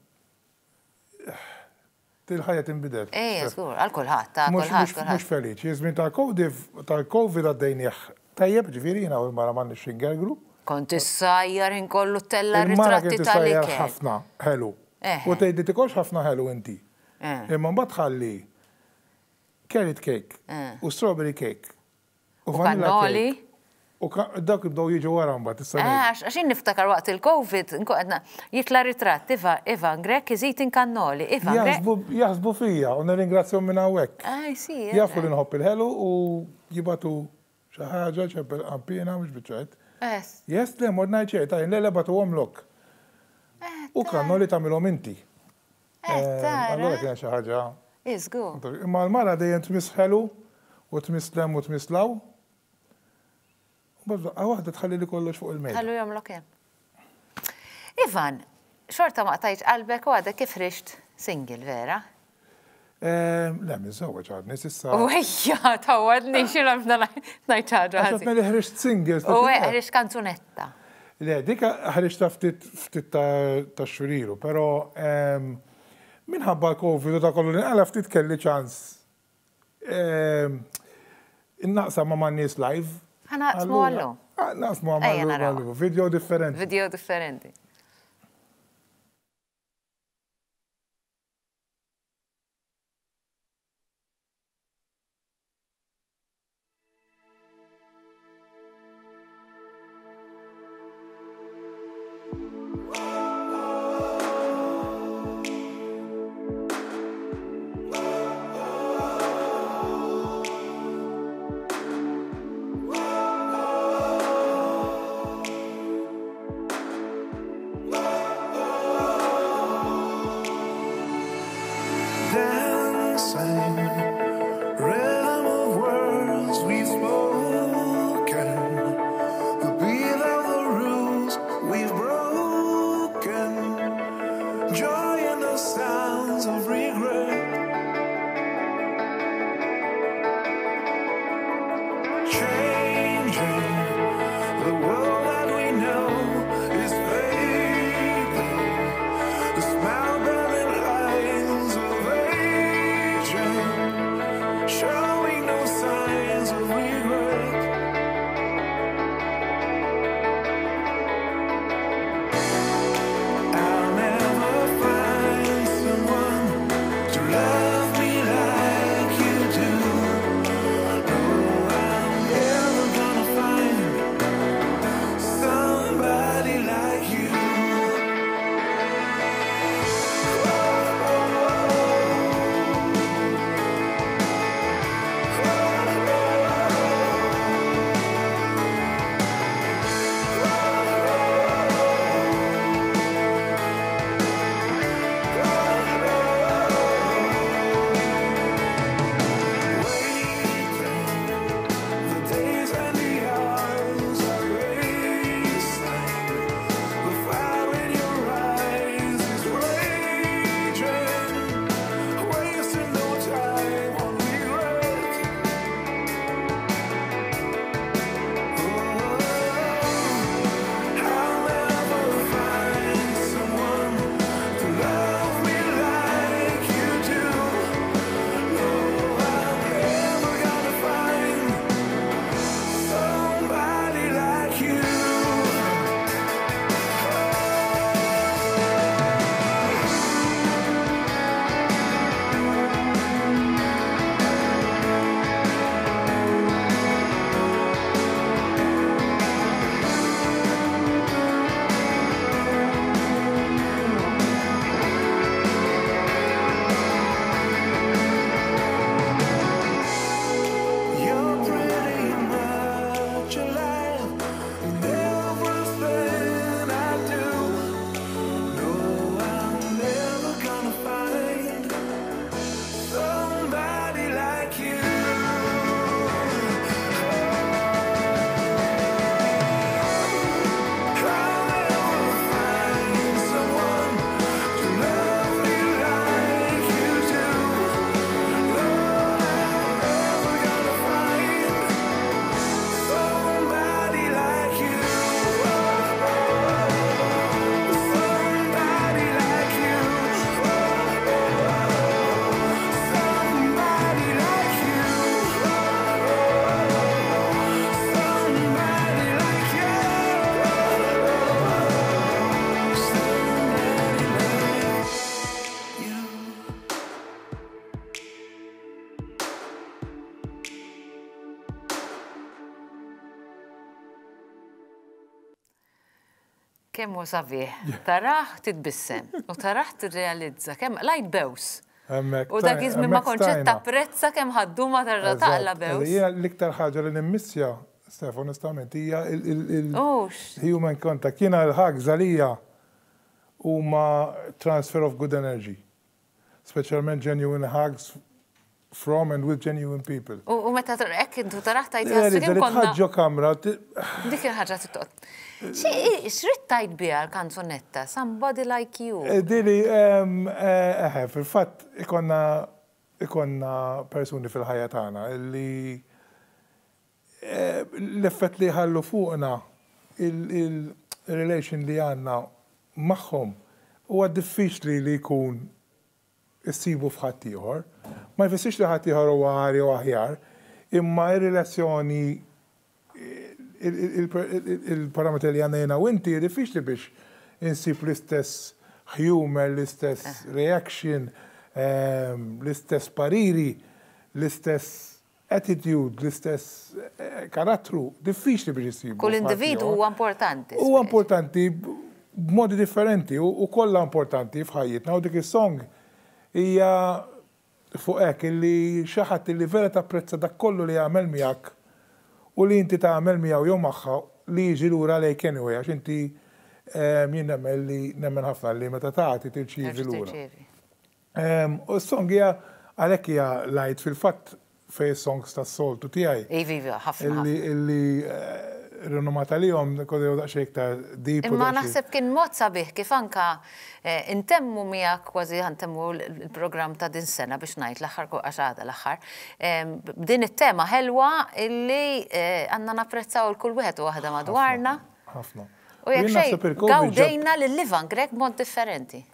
til-ħajja tinbidel. Żgur, għal kulħadd, ta' kulħadd. Mhux feliċ. Jiżmien tal-Covid għaddejnieh tajjeb ġifieri jiena u l-mara m'għandniex Shingle Group. Kont issajjar inkollu tella Il-mara ritratti kien tal-ikel. tissajjar ħafna ħelu. U tgħidi tikolx ħafna ħelu inti. Imma mbagħad ħalli carrot cake u strawberry cake u vanilla cake. U dak ibdew jiġu wara mbagħad is-sena. Għax niftakar waqt il-Covid, nkoqgħodna jitla ritratt Ivan Grek iżid inkannoli. Jaħsbu fija u nirringrazzjahom minn hawnhekk. Jafu li nħobb il-ħelu u jibatu xi ħaġa ċempel qampina mhux biċċajt. Yes, le, mod ngħid xejn, le batu għomlok. U kannoli tagħmilhom inti. Allura kien xi ħaġa. Imma l-mara dejjem tmiss ħelu u tmiss lem u tmiss law. Waħda tħalli li kollox fuq il-mejda. Ħallu jagħmlok hemm. Ivan, xorta ma qtajtx qalbek u għadek kif rixt single vera? Le, miżewweġ għadni s'issa. Ejja, tawadni xilha ngħid ħaġa ħażin. Għax ħrixt singles. U ħrixt kanzunetta. Le, dik ħriġta ftit ta' xurilu, però minħabba l-Covid u ta' kollu għala ftit kelli ċans innaqsa ma' man-nies live. Naqsmu għallu. Naqsmu għallu. Video differenti. Video differenti. kemm hu sabiħ. Taraħ titbissem u taraħ tirrealizza kemm lajt bews. U dak iżmin ma konċett tapprezza kemm ħadduma tarġa' taqla bews. Jiena l-iktar ħaġa li nimmissja, Stef, onestament, hija il-human contact. Jiena l-ħag żalija huma transfer of good energy. Specialment genuine hugs from and with genuine people. U meta intu taraħ tajt jassigim konna. Ħaġġo kamra. Dik il-ħaġa tittot. X'rid tajt biha l-kanzunetta? Somebody like you. Dili, fil-fatt ikonna persuni fil-ħajja tagħna li l-effett li ħallu fuqna il-relation li għandna magħhom huwa diffiċli li jkun issibu f'ħadd ieħor. Ma jfissirx li ħadd ieħor huwa ħari u aħjar, imma ir-relazzjoni il-parametri li għandna jiena u inti diffiċli biex insib l-istess humor, l-istess reaction, l-istess pariri, l-istess attitude, l-istess karattru, diffiċli biex insibu. Kull individu huwa importanti. Huwa importanti b'modi differenti u kollha importanti f'ħajjitna u dik is-song hija fuq hekk illi xi ħadd illi vera tapprezza dak kollu li jagħmel miegħek u li inti tagħmel miegħu jew magħha li jiġi lura lejk anyway għax inti jien nemmen ħafna li meta tagħti tirċievi lura. U s-song hija għalhekk hija lajt fil-fatt fej songs tas-soltu tiegħi. Iva, ħafna. Illi renomata li jom kodew daqxie iktar deep. Imma naħseb kien mod sabiħ kif anka intemmu miegħek kważi intemmu l-programm ta' din sena biex ngħid l-aħħar għax għada l-aħħar. Din it-tema ħelwa illi għandna napprezzaw il-kull wieħed u waħda madwarna. Ħafna. U jekk xejn gawdejna lil-livan Grek mod differenti.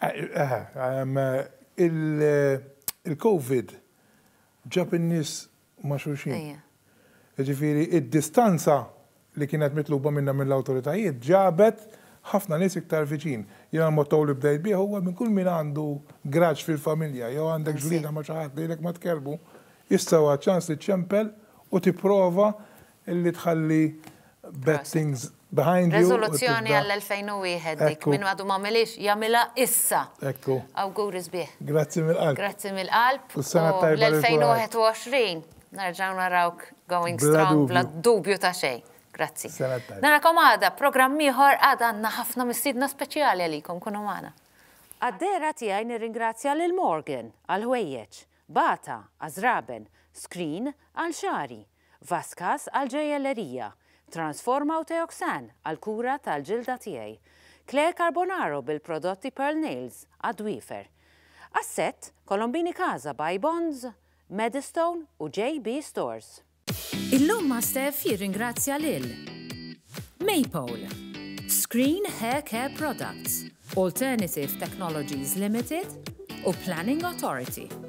Il-COVID ġab in-nies ma' xulxin. Ġifieri id-distanza li kienet mitluba minna mill-autoritajiet ġabet ħafna nies iktar viċin. Jiena l-motto li bdejt bih huwa minn kull min għandu graġ fil-familja, jew għandek ġlida ma' xi ħadd lilek ma tkelbu, jistgħu ċans li tċempel u tipprova illi tħalli bad things behind you. Rezoluzzjoni għall-2001 dik minn għadu ma' melix jagħmilha issa. Ekku. Awgur isbieħ. Grazzi mill-qalb. Grazzi mill-qalb. U s-sena tajba l-2021 narġaw narawk going strong bla dubju ta' xejn. Grazzi. Narakom għada, programm ieħor għada għandna ħafna mistiedna speċjali għalikom kunu magħna. Għaddera tiegħi nirringrazzja lil Morgan għal ħwejjeġ, Bata għażraben, Screen għal xari, Vaskas għal ġejellerija, Transforma u Teoxan għal kura tal-ġilda tiegħi, Claire Carbonaro bil-prodotti Pearl Nails għad-dwifer, Asset Colombini Casa by Bonds, Medistone u JB Stores. Illum ma' Stef jirringrazzja lil Maypole, Screen Hair Care Products, Alternative Technologies Limited u Planning Authority.